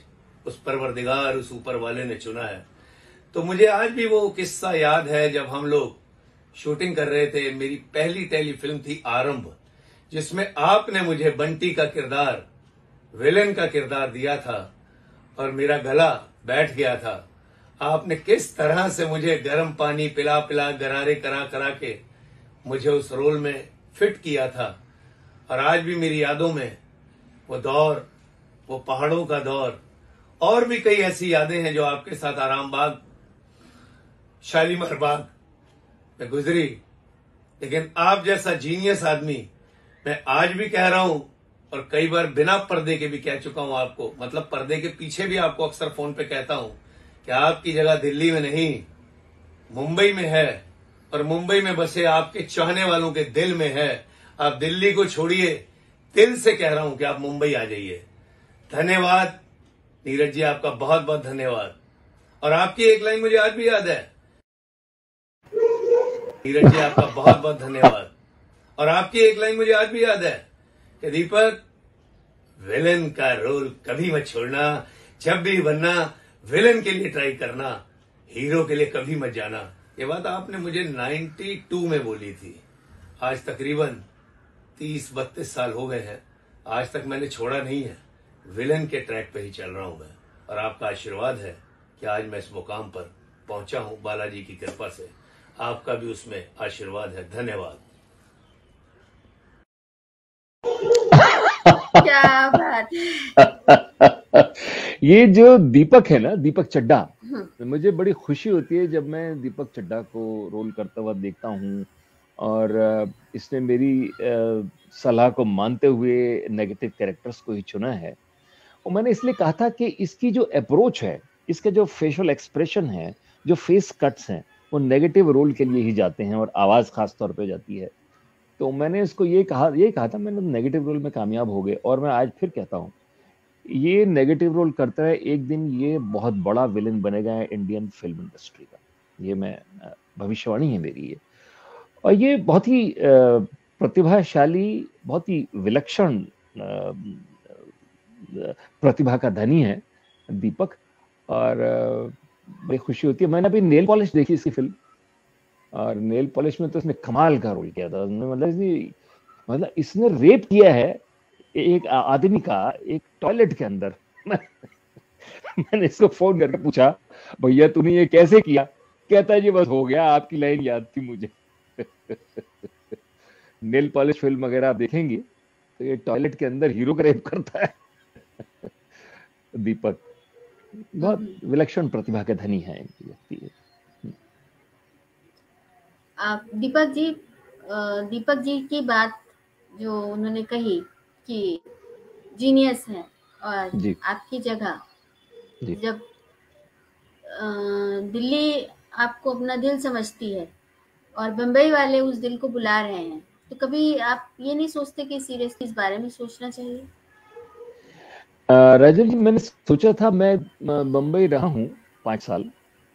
उस परवरदिगार, उस ऊपर वाले ने चुना है। तो मुझे आज भी वो किस्सा याद है जब हम लोग शूटिंग कर रहे थे। मेरी पहली टेलीफिल्म थी आरंभ, जिसमें आपने मुझे बंटी का किरदार, विलेन का किरदार दिया था और मेरा गला बैठ गया था। आपने किस तरह से मुझे गर्म पानी पिला पिला, गरारे करा करा के मुझे उस रोल में फिट किया था। और आज भी मेरी यादों में वो दौर, वो पहाड़ों का दौर, और भी कई ऐसी यादें हैं जो आपके साथ आराम बाग, शालीमार बाग में गुजरी। लेकिन आप जैसा जीनियस आदमी मैं आज भी कह रहा हूं, और कई बार बिना पर्दे के भी कह चुका हूं आपको, मतलब पर्दे के पीछे भी आपको अक्सर फोन पे कहता हूं कि आपकी जगह दिल्ली में नहीं, मुंबई में है। और मुंबई में बसे आपके चाहने वालों के दिल में है। आप दिल्ली को छोड़िए, दिल से कह रहा हूं कि आप मुंबई आ जाइए। धन्यवाद नीरज जी, आपका बहुत बहुत धन्यवाद। और आपकी एक लाइन मुझे आज भी याद है। नीरज जी, आपका बहुत बहुत धन्यवाद। और आपकी एक लाइन मुझे आज भी याद है कि दीपक, विलेन का रोल कभी मत छोड़ना, जब भी बनना विलेन के लिए ट्राई करना, हीरो के लिए कभी मत जाना। ये बात आपने मुझे बानवे में बोली थी। आज तकरीबन तीस बत्तीस साल हो गए हैं, आज तक मैंने छोड़ा नहीं है। विलेन के ट्रैक पे ही चल रहा हूं मैं, और आपका आशीर्वाद है कि आज मैं इस मुकाम पर पहुंचा हूं, बालाजी की कृपा से। आपका भी उसमें आशीर्वाद है। धन्यवाद। क्या बात है। ये जो दीपक है ना, दीपक चड्ढा, मुझे बड़ी खुशी होती है जब मैं दीपक चड्ढा को रोल करता हुआ देखता हूँ। और इसने मेरी सलाह को मानते हुए नेगेटिव कैरेक्टर्स को ही चुना है। और मैंने इसलिए कहा था कि इसकी जो अप्रोच है, इसका जो फेशियल एक्सप्रेशन है, जो फेस कट्स हैं, वो नेगेटिव रोल के लिए ही जाते हैं और आवाज खास तौर पे जाती है। तो मैंने इसको ये कहा ये कहा था मैंने नेगेटिव रोल में कामयाब हो गए। और मैं आज फिर कहता हूँ, ये नेगेटिव रोल करता है, एक दिन ये बहुत बड़ा विलेन बनेगा इंडियन फिल्म इंडस्ट्री का। ये मैं भविष्यवाणी है मेरी ये। और ये बहुत ही प्रतिभाशाली, बहुत ही विलक्षण प्रतिभा का धनी है दीपक। और बड़ी खुशी होती है। मैंने अभी नेल पॉलिश देखी इसकी फिल्म, और नेल पॉलिश में तो इसने कमाल का रोल किया था। मतलब मतलब इसने रेप किया है एक आदमी का एक टॉयलेट के अंदर। मैंने इसको फोन करके पूछा, भैया तूने ये कैसे किया? कहता है जी बस हो गया, आपकी लाइन याद थी मुझे। नेल पॉलिश फिल्म अगर आप देखेंगे तो ये टॉयलेट के अंदर हीरो का रेप करता है। दीपक बहुत विलक्षण प्रतिभा के धनी है व्यक्ति। आप दीपक जी दीपक जी की बात जो उन्होंने कही कि जीनियस है, और आपकी जगह जब दिल्ली आपको अपना दिल समझती है और बंबई वाले उस दिल को बुला रहे हैं, तो कभी आप ये नहीं सोचते कि सीरियसली इस बारे में सोचना चाहिए? राजन जी, मैंने सोचा था, मैं बंबई रहा हूँ पांच साल,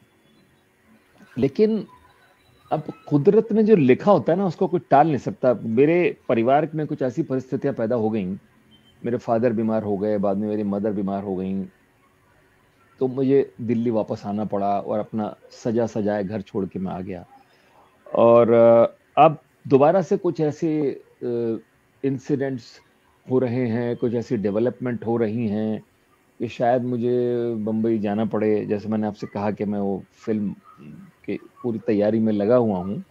लेकिन अब कुदरत ने जो लिखा होता है ना उसको कोई टाल नहीं सकता। मेरे परिवार में कुछ ऐसी परिस्थितियां पैदा हो गई, मेरे फादर बीमार हो गए, बाद में मेरी मदर बीमार हो गई, तो मुझे दिल्ली वापस आना पड़ा और अपना सजा सजाए घर छोड़ के मैं आ गया। और अब दोबारा से कुछ ऐसे इंसिडेंट्स हो रहे हैं, कुछ ऐसी डेवलपमेंट हो रही हैं कि शायद मुझे बम्बई जाना पड़े। जैसे मैंने आपसे कहा कि मैं वो फिल्म की पूरी तैयारी में लगा हुआ हूँ।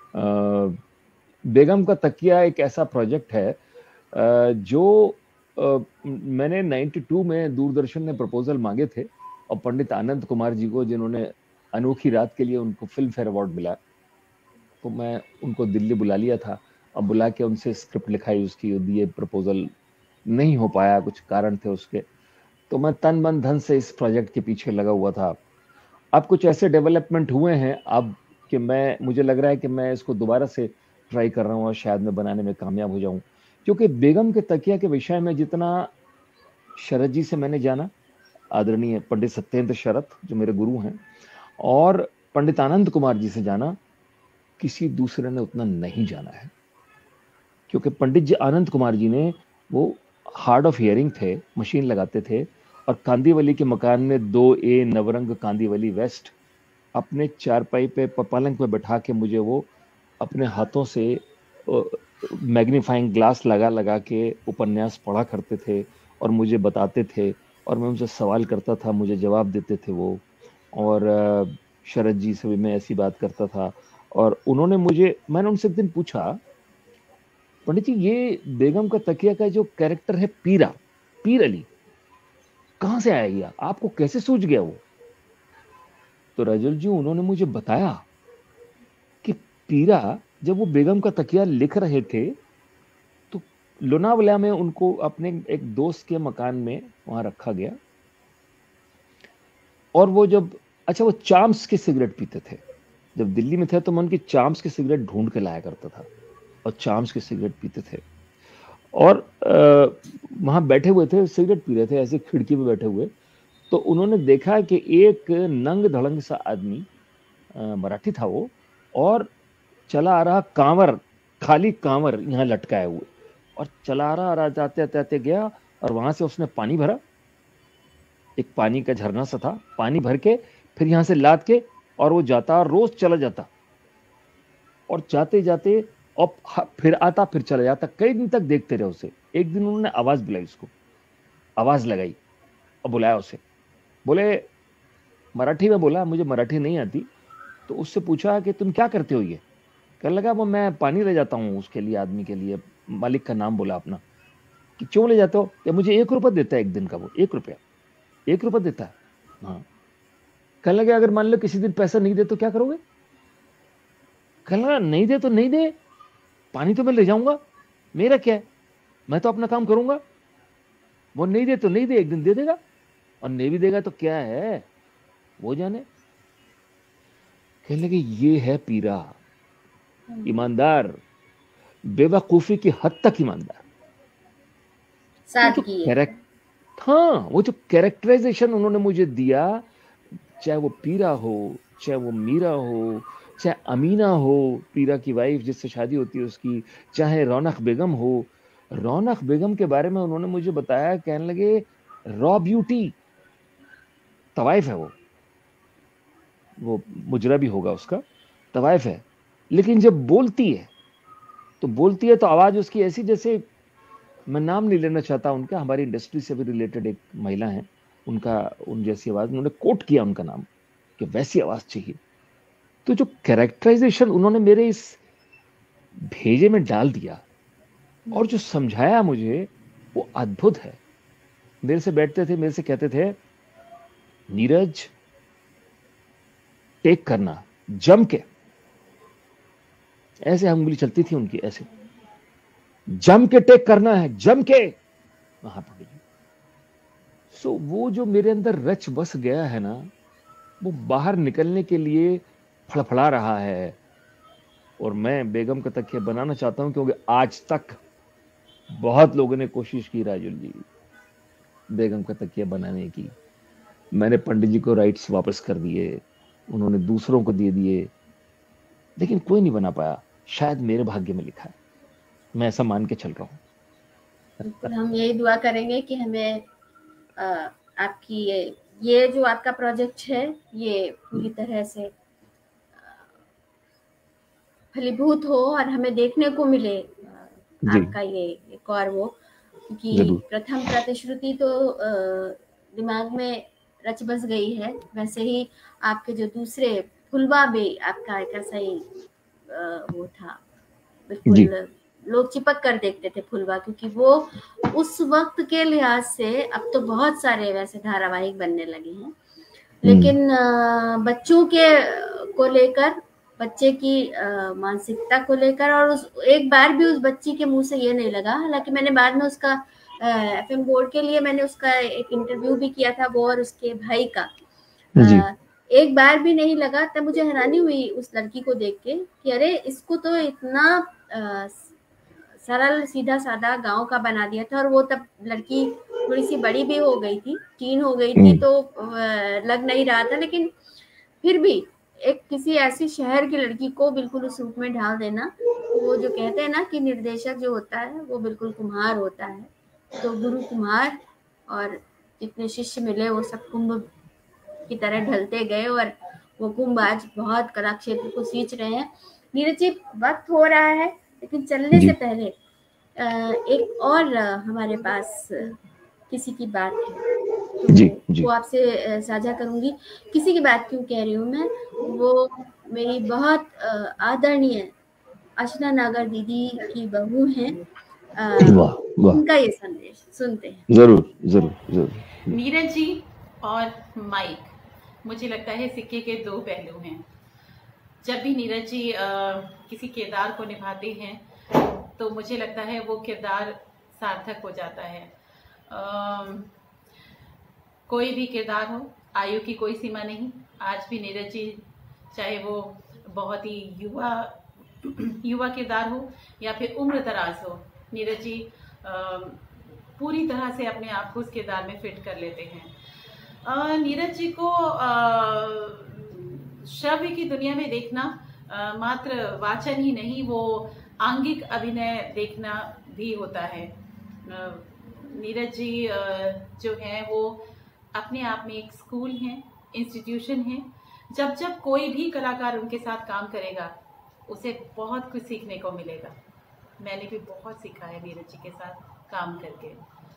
बेगम का तकिया एक ऐसा प्रोजेक्ट है जो आ, मैंने बानवे में दूरदर्शन ने प्रपोजल मांगे थे, और पंडित आनंद कुमार जी को, जिन्होंने अनोखी रात के लिए उनको फिल्म फेयर अवार्ड मिला, तो मैं उनको दिल्ली बुला लिया था। अब बुला के उनसे स्क्रिप्ट लिखाई उसकी, दिए प्रपोजल, नहीं हो पाया, कुछ कारण थे उसके। तो मैं तन मन धन से इस प्रोजेक्ट के पीछे लगा हुआ था। अब कुछ ऐसे डेवलपमेंट हुए हैं अब कि मैं मुझे लग रहा है कि मैं इसको दोबारा से ट्राई कर रहा हूँ और शायद मैं बनाने में कामयाब हो जाऊं। क्योंकि बेगम के तकिया के विषय में जितना शरद जी से मैंने जाना, आदरणीय पंडित सत्येंद्र शरद जो मेरे गुरु हैं, और पंडित आनंद कुमार जी से जाना, किसी दूसरे ने उतना नहीं जाना है। क्योंकि पंडित जी आनंद कुमार जी ने वो हार्ड ऑफ हियरिंग थे, मशीन लगाते थे, और कांदीवली के मकान में दो ए नवरंग कांदीवली वेस्ट, अपने चारपाई पे पलंग पे बैठा के मुझे वो अपने हाथों से मैग्नीफाइंग ग्लास लगा लगा के उपन्यास पढ़ा करते थे और मुझे बताते थे, और मैं उनसे सवाल करता था, मुझे जवाब देते थे वो। और अ, शरद जी से भी मैं ऐसी बात करता था, और उन्होंने मुझे, मैंने उनसे एक दिन पूछा, पंडित जी ये बेगम का तकिया का जो कैरेक्टर है पीरा, पीर अली, कहां से आया ये, आपको कैसे सूझ गया वो? तो रजल जी उन्होंने मुझे बताया कि पीरा जब वो बेगम का तकिया लिख रहे थे तो लोनावला में उनको अपने एक दोस्त के मकान में वहां रखा गया, और वो जब, अच्छा वो चाम्स के सिगरेट पीते थे, जब दिल्ली में थे तो मैं उनकी चाम्स के सिगरेट ढूंढ के लाया करता था, और चाम्स के सिगरेट पीते थे, और वहां बैठे हुए थे, सिगरेट पी रहे थे ऐसे खिड़की पे बैठे हुए, तो उन्होंने देखा कि एक नंग धड़ंग सा आदमी, मराठी था वो, और चला आ रहा कांवर, खाली कांवर यहाँ लटकाए हुए, और चला आ रहा रहा जाते जाते गया, और वहां से उसने पानी भरा, एक पानी का झरना सा था, पानी भर के फिर यहां से लाद के, और वो जाता और रोज चला जाता, और जाते जाते और फिर आता फिर चला जाता, कई दिन तक देखते रहे उसे। एक दिन उन्होंने आवाज बुलाई, उसको आवाज लगाई और बुलाया उसे, बोले मराठी में, बोला मुझे मराठी नहीं आती, तो उससे पूछा कि तुम क्या करते हो? ये कहने लगा वो मैं पानी ले जाता हूँ उसके लिए, आदमी के लिए, मालिक का नाम बोला अपना, कि क्यों ले जाते हो? कि मुझे एक रुपया देता है एक दिन का, वो एक रुपया एक रुपया देता है। हाँ। कहने लगे अगर मान लो किसी दिन पैसा नहीं दे तो क्या करोगे? कहने लगा नहीं दे तो नहीं दे, पानी तो मैं ले जाऊंगा, मेरा क्या है, मैं तो अपना काम करूंगा, वो नहीं दे तो नहीं दे, एक दिन दे देगा, और नहीं भी देगा तो क्या है, वो जाने। कहने लगे ये है पीरा, ईमानदार, बेवकूफी की हद तक ईमानदार। सादगी है। हाँ, वो जो कैरेक्टराइजेशन उन्होंने मुझे दिया, चाहे वो पीरा हो, चाहे वो मीरा हो, चाहे अमीना हो, पीरा की वाइफ जिससे शादी होती है उसकी, चाहे रौनक बेगम हो, रौनक बेगम के बारे में उन्होंने मुझे बताया, कहने लगे रॉ ब्यूटी, तवाइफ है वो वो मुजरा भी होगा उसका, तवाइफ है, लेकिन जब बोलती है तो बोलती है तो आवाज उसकी ऐसी, जैसे, मैं नाम नहीं लेना चाहता उनका, हमारी इंडस्ट्री से भी रिलेटेड एक महिला है, उनका उन जैसी आवाज, उन्होंने कोट किया उनका नाम कि वैसी आवाज चाहिए। तो जो कैरेक्टराइजेशन उन्होंने मेरे इस भेजे में डाल दिया और जो समझाया मुझे, वो अद्भुत है। मेरे से बैठते थे, मेरे से कहते थे नीरज टेक करना जम के, ऐसे हम उंगली चलती थी उनकी, ऐसे जम के टेक करना है, जम के। वहां पर सो वो जो मेरे अंदर रच बस गया है ना, वो बाहर निकलने के लिए फड़फड़ा रहा है, और मैं बेगम का तकिया बनाना चाहता हूं, क्योंकि आज तक बहुत लोगों ने कोशिश की राजुल जी बेगम का तकिया बनाने की, मैंने पंडित जी को राइट्स वापस कर दिए, उन्होंने दूसरों को दे दिए, लेकिन कोई नहीं बना पाया। शायद मेरे भाग्य में लिखा है, मैं ऐसा मान के चल रहा हूँ। बिल्कुल, हम यही दुआ करेंगे कि हमें आ, आपकी ये ये जो आपका प्रोजेक्ट है ये पूरी तरह से फलीभूत हो और हमें देखने को मिले आपका ये एक और वो, क्योंकि प्रथम प्रतिश्रुति तो दिमाग में रच बस गई है, वैसे ही आपके जो दूसरे फुलवा भी आपका एक ऐसा ही वो था, बिल्कुल लोग चिपक कर देखते थे फुलवा, क्योंकि वो उस वक्त के लिहाज से, अब तो बहुत सारे वैसे धारावाहिक बनने लगे हैं, लेकिन बच्चों के को लेकर, बच्चे की मानसिकता को लेकर, और उस एक बार भी उस बच्ची के मुंह से ये नहीं लगा, हालांकि मैंने बाद में उसका एफएम बोर्ड के लिए मैंने उसका एक इंटरव्यू भी किया था, वो और उसके भाई का, आ, एक बार भी नहीं लगा। तब मुझे हैरानी हुई उस लड़की को देख के कि अरे इसको तो इतना आ, सरल सीधा साधा गांव का बना दिया था, और वो तब लड़की थोड़ी सी बड़ी भी हो गई थी, टीन हो गई थी, तो लग नहीं रहा था, लेकिन फिर भी एक किसी ऐसी शहर की लड़की को बिल्कुल उस रूप में ढाल देना, वो जो कहते हैं ना कि निर्देशक जो होता है वो बिल्कुल कुम्हार होता है, तो गुरु कुम्हार और जितने शिष्य मिले वो सब कुंभ की तरह ढलते गए और वो कुंभ आज बहुत कला क्षेत्र को सींच रहे हैं। नीरज जी, वक्त हो रहा है, लेकिन चलने से पहले एक और हमारे पास किसी की बात है तो जी, जी। वो आपसे साझा करूंगी। किसी की बात क्यों कह रही हूँ मैं, वो मेरी बहुत आदरणीय अर्चना नागर दीदी की बहू हैं। वाह वाह, उनका ये संदेश सुनते हैं। जरूर जरूर जरूर। नीरज जी और माइक, मुझे लगता है सिक्के के दो पहलू हैं। जब भी नीरज जी आ, किसी किरदार को निभाते हैं तो मुझे लगता है वो किरदार सार्थक हो जाता है। आ, कोई भी किरदार हो, आयु की कोई सीमा नहीं। आज भी नीरज जी, चाहे वो बहुत ही युवा युवा किरदार हो या फिर उम्र दराज हो, नीरज जी आ, पूरी तरह से अपने आप को उस किरदार में फिट कर लेते हैं। नीरज जी को श्रव्य की दुनिया में देखना आ, मात्र वाचन ही नहीं, वो आंगिक अभिनय देखना भी होता है। नीरज जी आ, जो हैं वो अपने आप में एक स्कूल हैं, इंस्टीट्यूशन हैं। जब जब कोई भी कलाकार उनके साथ काम करेगा उसे बहुत कुछ सीखने को मिलेगा। मैंने भी बहुत सीखा है नीरज जी के साथ काम करके।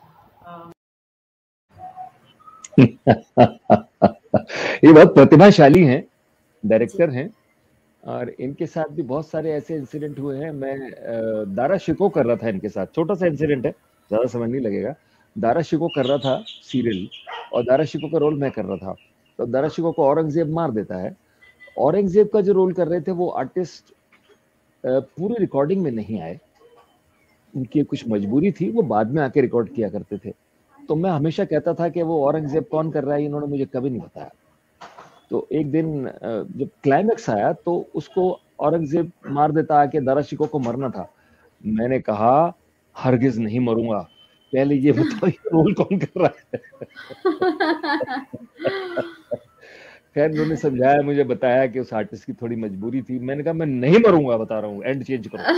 ये बहुत प्रतिभाशाली हैं, डायरेक्टर हैं, और इनके साथ भी बहुत सारे ऐसे इंसिडेंट हुए हैं। मैं दारा शिको कर रहा था इनके साथ, छोटा सा इंसिडेंट है, ज्यादा समय नहीं लगेगा। दारा शिको कर रहा था सीरियल, और दारा शिको का रोल मैं कर रहा था। तो दारा शिको को औरंगजेब मार देता है। औरंगजेब का जो रोल कर रहे थे वो आर्टिस्ट पूरी रिकॉर्डिंग में नहीं आए, उनकी कुछ मजबूरी थी, वो बाद में आके रिकॉर्ड किया करते थे। तो मैं हमेशा कहता था कि वो औरंगजेब कौन कर रहा है, इन्होंने मुझे कभी नहीं बताया। तो एक दिन जब क्लाइमैक्स आया तो उसको औरंगजेब मार देता, आके दारा शिको को मरना था। मैंने कहा हरगिज नहीं मरूंगा, पहले ये बताओ ये रोल कौन कर रहा है। खैर उन्होंने समझाया, मुझे बताया कि उस आर्टिस्ट की थोड़ी मजबूरी थी। मैंने कहा मैं नहीं मरूंगा, बता रहा हूँ, एंड चेंज करो।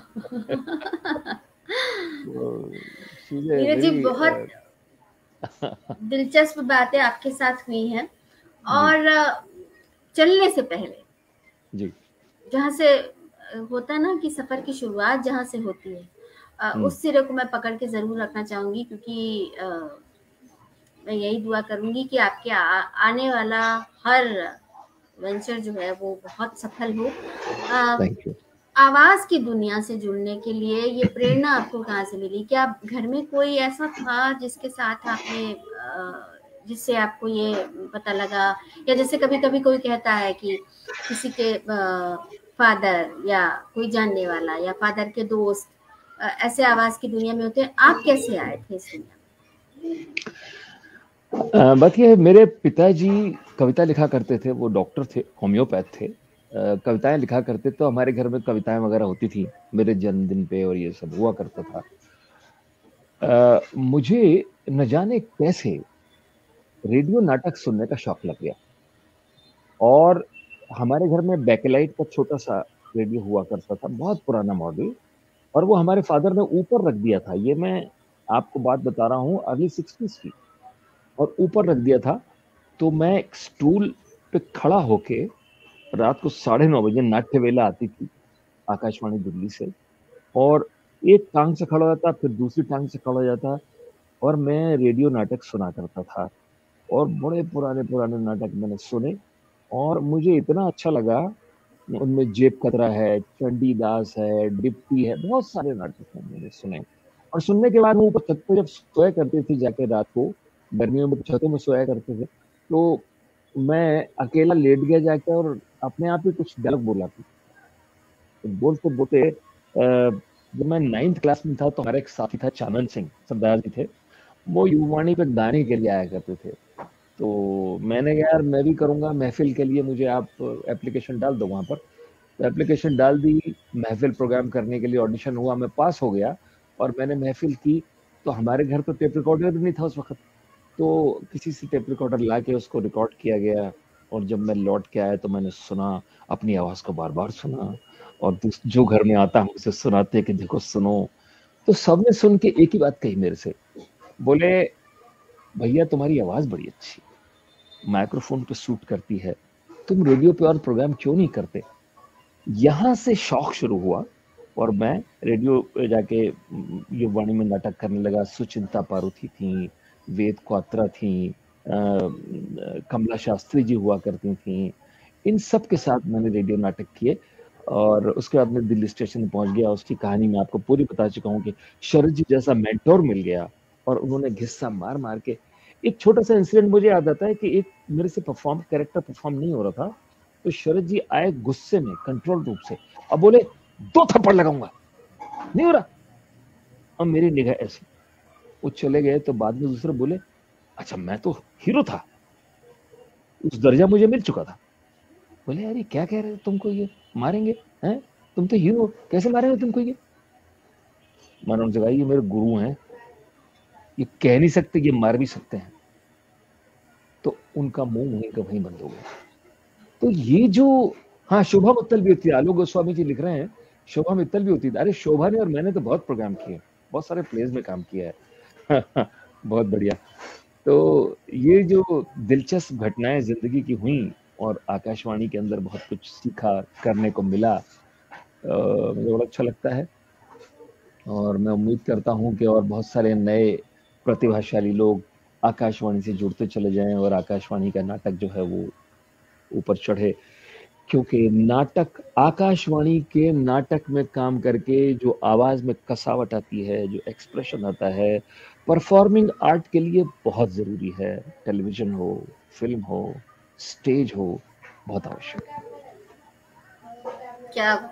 नीरज जी, बहुत दिलचस्प बातें आपके साथ हुई हैं। और चलने से पहले जी, जहाँ से होता है ना कि सफर की शुरुआत जहाँ से होती है, उस सिरे को मैं पकड़ के जरूर रखना चाहूंगी, क्योंकि आ, मैं यही दुआ करूंगी कि आपके आ, आने वाला हर वेंचर जो है वो बहुत सफल हो। Thank you. आवाज की दुनिया से जुड़ने के लिए ये प्रेरणा आपको कहाँ से मिली? क्या घर में कोई ऐसा था जिसके साथ आपने, जिससे आपको ये पता लगा, या जैसे कभी कभी कोई कहता है कि किसी के फादर या कोई जानने वाला या फादर के दोस्त ऐसे आवाज की दुनिया में होते हैं, आप कैसे आए थे इस दुनिया में? बात ये है, मेरे पिताजी कविता लिखा करते थे, वो डॉक्टर थे, होम्योपैथ थे, कविताएं लिखा करते, तो हमारे घर में कविताएं वगैरह होती थी मेरे जन्मदिन पे, और ये सब हुआ करता था। आ, मुझे न जाने कैसे रेडियो नाटक सुनने का शौक लग गया, और हमारे घर में बैकलाइट का छोटा सा रेडियो हुआ करता था, बहुत पुराना मॉडल, और वो हमारे फादर ने ऊपर रख दिया था। ये मैं आपको बात बता रहा हूँ अर्ली सिक्सटीज की, और ऊपर रख दिया था। तो मैं एक स्टूल पे खड़ा होके, रात को साढ़े नौ बजे नाट्य वेला आती थी आकाशवाणी दिल्ली से, और एक टांग से खड़ा हो जाता, फिर दूसरी टांग से खड़ा हो जाता, और मैं रेडियो नाटक सुना करता था। और बड़े पुराने पुराने नाटक मैंने सुने, और मुझे इतना अच्छा लगा। उनमें जेब कतरा है, चंडीदास है, डिप्टी है, बहुत सारे नाटक हैं मैंने सुने। और सुनने के बाद वो ऊपर छत पे जब सोया करते थे जाके, रात को गर्मियों में छतों में सोया करते थे, तो मैं अकेला लेट गया जाके और अपने आप ही कुछ डायलॉग बोला था। तो बोलते बोलते जब मैं नाइन्थ क्लास में था तो हमारा एक साथी था चानन सिंह, सरदार जी थे, वो युवावाणी पे गाने के लिए आया करते थे। तो मैंने कहा यार मैं भी करूँगा महफिल के लिए, मुझे आप एप्लीकेशन डाल दो वहाँ पर। तो एप्लीकेशन डाल दी, महफिल प्रोग्राम करने के लिए ऑडिशन हुआ, मैं पास हो गया और मैंने महफिल की। तो हमारे घर पर टेप रिकॉर्डर भी नहीं था उस वक्त, तो किसी से टेप रिकॉर्डर ला के उसको रिकॉर्ड किया गया। और जब मैं लौट के आया तो मैंने सुना, अपनी आवाज़ को बार बार सुना, और जो घर में आता हम उसे सुनाते कि देखो सुनो। तो सबने सुन के एक ही बात कही मेरे से, बोले भैया तुम्हारी आवाज बड़ी अच्छी, माइक्रोफोन पे सूट करती है, तुम रेडियो पे और प्रोग्राम क्यों नहीं करते। यहाँ से शौक शुरू हुआ और मैं रेडियो पे जाके युववाणी में नाटक करने लगा। सुचिंता पारुथी थी, वेद क्वात्रा थी, कमला शास्त्री जी हुआ करती थी, इन सब के साथ मैंने रेडियो नाटक किए। और उसके बाद मैं दिल्ली स्टेशन पहुंच गया। उसकी कहानी मैं आपको पूरी बता चुका हूँ कि शरद जी जैसा मेंटोर मिल गया और उन्होंने घिस्सा मार मार के, एक छोटा सा इंसिडेंट मुझे याद आता है कि एक मेरे से परफॉर्म कैरेक्टर परफॉर्म नहीं हो रहा था, तो शरद जी आए गुस्से में कंट्रोल रूप से और बोले दो थप्पड़ लगाऊंगा, नहीं हो रहा। और मेरी निगाह ऐसी, वो चले गए। तो बाद में दूसरे बोले अच्छा मैं तो हीरो था, उस दर्जा मुझे मिल चुका था। बोले अरे क्या कह रहे हो, तुमको ये मारेंगे हैं, तुम तो हीरो, कैसे मारेंगे तुमको ये। मैंने उनसे कहा ये मेरे गुरु हैं, ये कह नहीं सकते, ये मार भी सकते हैं। तो उनका मुंह वहीं का वहीं बंद हो गया। तो ये जो, हाँ शोभा मित्तल भी होती है, आलोक गोस्वामी जी लिख रहे हैं शोभा मित्तल भी होती है। अरे शोभा ने और मैंने तो बहुत प्रोग्राम किए, बहुत सारे प्लेज में काम किया है। बहुत बढ़िया। तो ये जो दिलचस्प घटनाएं जिंदगी की हुई और आकाशवाणी के अंदर बहुत कुछ सीखा, करने को मिला, मुझे बड़ा अच्छा लगता है। और मैं उम्मीद करता हूं कि और बहुत सारे नए प्रतिभाशाली लोग आकाशवाणी से जुड़ते चले जाएं और आकाशवाणी का नाटक जो है वो ऊपर चढ़े। क्योंकि नाटक, आकाशवाणी के नाटक में काम करके जो आवाज में कसावट आती है, जो एक्सप्रेशन आता है, परफॉर्मिंग आर्ट के लिए बहुत जरूरी है। टेलीविजन हो, फिल्म हो, स्टेज हो, बहुत आवश्यक है। क्या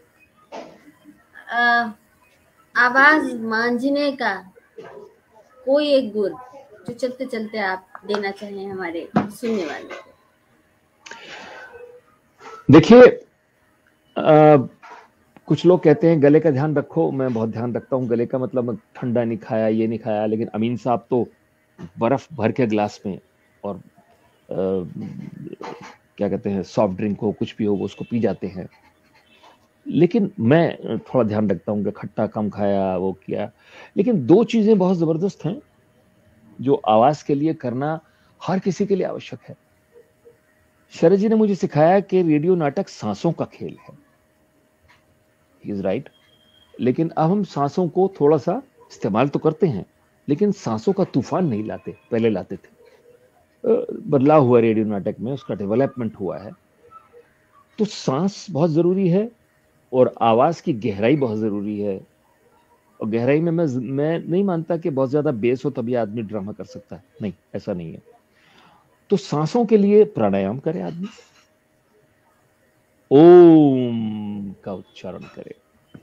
आ, आवाज मांझने का कोई एक गुर जो चलते चलते आप देना चाहें हमारे सुनने वालों को। देखिए, कुछ लोग कहते हैं गले का ध्यान रखो, मैं बहुत ध्यान रखता हूँ गले का। मतलब ठंडा नहीं खाया, ये नहीं खाया, लेकिन अमीन साहब तो बर्फ भर के ग्लास में और आ, क्या कहते हैं सॉफ्ट ड्रिंक हो, कुछ भी हो, वो उसको पी जाते हैं। लेकिन मैं थोड़ा ध्यान रखता हूँ कि खट्टा कम खाया, वो किया। लेकिन दो चीजें बहुत जबरदस्त हैं जो आवाज के लिए करना हर किसी के लिए आवश्यक है। शरद जी ने मुझे सिखाया कि रेडियो नाटक सांसों का खेल है। He is right. लेकिन अब हम सांसों को थोड़ा सा इस्तेमाल तो करते हैं, लेकिन सांसों का तूफान नहीं लाते, पहले लाते थे। बदलाव हुआ रेडियो नाटक में, उसका डेवलपमेंट हुआ है। तो सांस बहुत जरूरी है और आवाज की गहराई बहुत जरूरी है। और गहराई में मैं मैं नहीं मानता कि बहुत ज्यादा बेस हो तभी आदमी ड्रामा कर सकता है, नहीं, ऐसा नहीं है। तो सांसों के लिए प्राणायाम करे आदमी, ओम का उच्चारण करे,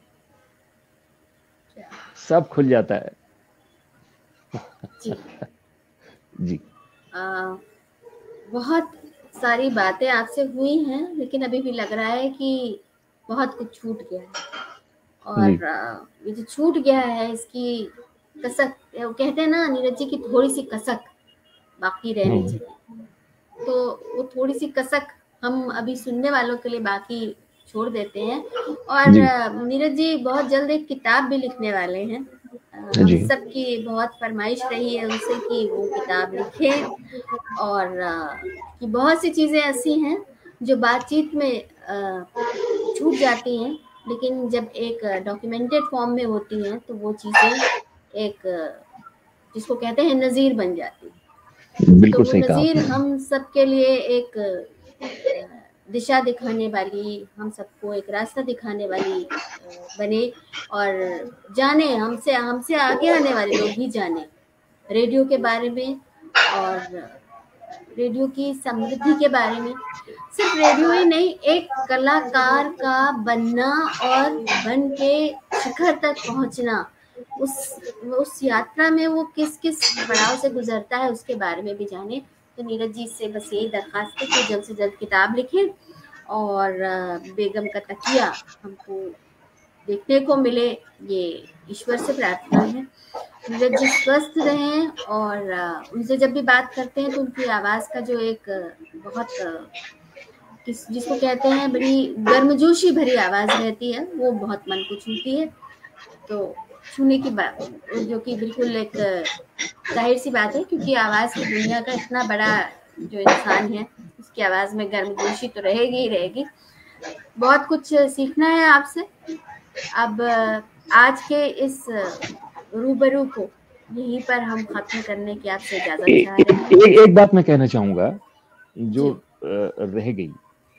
सब खुल जाता है। जी, जी। आ, बहुत सारी बातें आपसे हुई हैं, लेकिन अभी भी लग रहा है कि बहुत कुछ छूट गया है। और ये जो छूट गया है इसकी कसक, वो कहते हैं ना नीरज जी की थोड़ी सी कसक बाकी रहनी चाहिए। तो वो थोड़ी सी कसक हम अभी सुनने वालों के लिए बाकी छोड़ देते हैं। और नीरज जी बहुत जल्द एक किताब भी लिखने वाले हैं। हम सबकी बहुत फरमाइश रही है उनसे कि वो किताब लिखें, और कि बहुत सी चीज़ें ऐसी हैं जो बातचीत में छूट जाती हैं, लेकिन जब एक डॉक्यूमेंटेड फॉर्म में होती हैं तो वो चीज़ें एक, जिसको कहते हैं, नज़ीर बन जाती है। बिल्कुल तो सही वो नज़ीर कहा। हम सबके लिए एक दिशा दिखाने वाली, हम सबको एक रास्ता दिखाने वाली बने, और जाने, हमसे हमसे आगे आने वाले लोग भी जाने रेडियो के बारे में और रेडियो की समृद्धि के बारे में। सिर्फ रेडियो ही नहीं, एक कलाकार का बनना और बन के शिखर तक पहुंचना, उस उस यात्रा में वो किस किस पड़ाव से गुजरता है उसके बारे में भी जाने। तो नीरज जी से बस यही दरखास्त है कि जल्द से जल्द किताब लिखें और बेगम का तकिया हमको देखने को मिले, ये ईश्वर से प्रार्थना है। नीरज जी स्वस्थ रहें, और उनसे जब भी बात करते हैं तो उनकी आवाज़ का जो एक बहुत किस जिसको कहते हैं बड़ी गर्मजोशी भरी आवाज़ रहती है, वो बहुत मन को छूती है। तो छूने की बात, जो कि बिल्कुल एक जाहिर सी बात है, क्योंकि आवाज़ की दुनिया का इतना बड़ा जो इंसान है, उसकी आवाज़ में गर्मजोशी तो रहेगी ही रहेगी। बहुत कुछ सीखना है आपसे। अब आज के इस रूबरू को यहीं पर हम खत्म करने की आपसे इजाजत चाह रहे हैं। एक, एक बात मैं कहना चाहूंगा जो रह गई।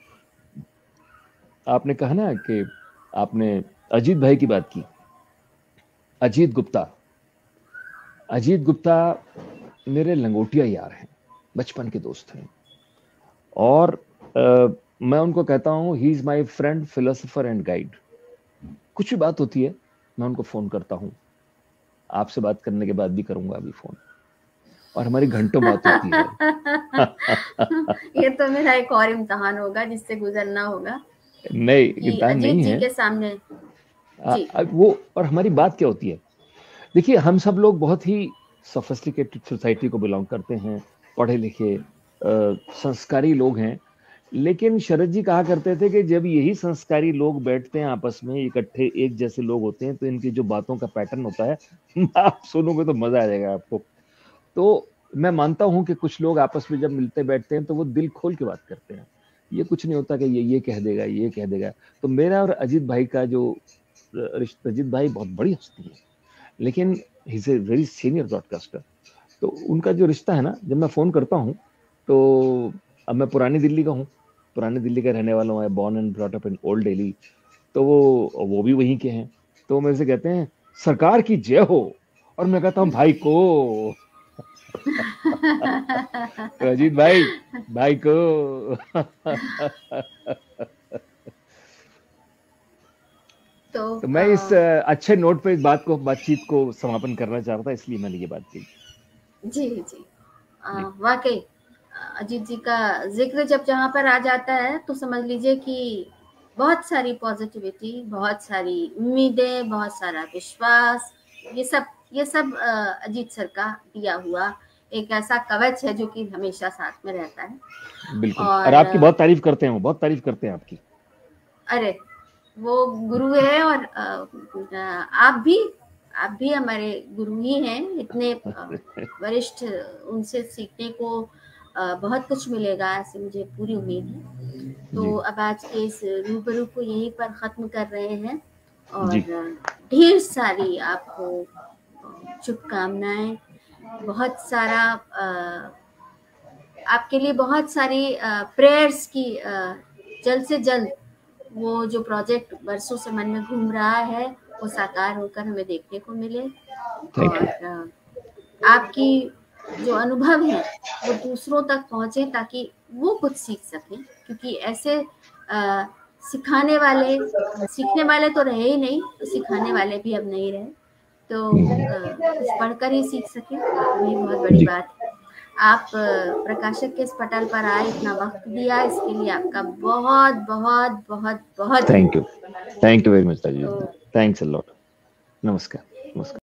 आपने कहा ना कि आपने अजीत भाई की बात की। अजीत गुप्ता अजीत गुप्ता मेरे लंगोटिया यार हैं, बचपन के दोस्त हैं, और आ, मैं उनको कहता हूँ he is my friend, philosopher and guide. कुछ भी बात होती है मैं उनको फोन करता हूँ, आपसे बात करने के बाद भी करूंगा अभी फोन, और हमारी घंटों बात होती है। ये तो मेरा एक और इम्तिहान होगा जिससे गुजरना होगा। नहीं, इम्तिहान नहीं है के सामने जी। आ, वो और हमारी बात क्या होती है, देखिए हम सब लोग बहुत ही सोफिस्टिकेटेड सोसाइटी को बिलोंग करते हैं, पढ़े लिखे संस्कारी लोग हैं, लेकिन शरद जी कहा करते थे कि जब यही संस्कारी लोग बैठते हैं आपस में इकट्ठे, एक जैसे लोग होते हैं, तो इनकी जो बातों का पैटर्न होता है आप सुनोगे तो मजा आ जाएगा आपको। तो मैं मानता हूं कि कुछ लोग आपस में जब मिलते बैठते हैं तो वो दिल खोल के बात करते हैं, ये कुछ नहीं होता कि ये ये कह देगा ये कह देगा। तो मेरा और अजीत भाई का जो रिश्ता, अजीत भाई बहुत बड़ी हस्ती है, लेकिन he is a very senior broadcaster, तो उनका जो रिश्ता है ना, जब मैं फोन करता हूँ तो, अब मैं पुरानी दिल्ली का हूँ, पुरानी दिल्ली का रहने वाला हूँ, born and brought up in old Delhi, तो वो वो भी वहीं के हैं, तो मेरे से कहते हैं सरकार की जय हो, और मैं कहता हूँ भाई को। तो अजीत भाई भाई को। तो, तो मैं इस अच्छे नोट पे इस बात को बातचीत को समापन करना चाहता था, इसलिए मैंने ये बात की। जी जी, वाकई अजीत जी का जिक्र जब जहाँ पर आ जाता है तो समझ लीजिए कि बहुत सारी पॉजिटिविटी, बहुत सारी उम्मीदें, बहुत सारा विश्वास, ये सब ये सब अजीत सर का दिया हुआ एक ऐसा कवच है जो कि हमेशा साथ में रहता है। बिल्कुल, और, और आपकी बहुत तारीफ करते हैं, वो बहुत तारीफ करते हैं आपकी। अरे वो गुरु है, और आप भी आप भी हमारे गुरु ही हैं, इतने वरिष्ठ, उनसे सीखने को बहुत कुछ मिलेगा, ऐसे मुझे पूरी उम्मीद है। तो अब आज के इस रूबरू को यहीं पर ख़त्म कर रहे हैं, और ढेर सारी आपको शुभकामनाएं, बहुत सारा आपके लिए बहुत सारी प्रेयर्स की, जल्द से जल्द वो जो प्रोजेक्ट बरसों से मन में घूम रहा है वो साकार होकर हमें देखने को मिले, और आपकी जो अनुभव है वो दूसरों तक पहुंचे ताकि वो कुछ सीख सकें, क्योंकि ऐसे आ, सिखाने वाले सीखने वाले तो रहे ही नहीं, तो सिखाने वाले भी अब नहीं रहे, तो आ, कुछ पढ़कर ही सीख सकें, वही बहुत बड़ी बात है। आप प्रकाशक के इस पटल पर आए, इतना वक्त दिया, इसके लिए आपका बहुत बहुत बहुत बहुत thank you, thank you very much Taji, thanks a lot. नमस्कार, नमस्कार।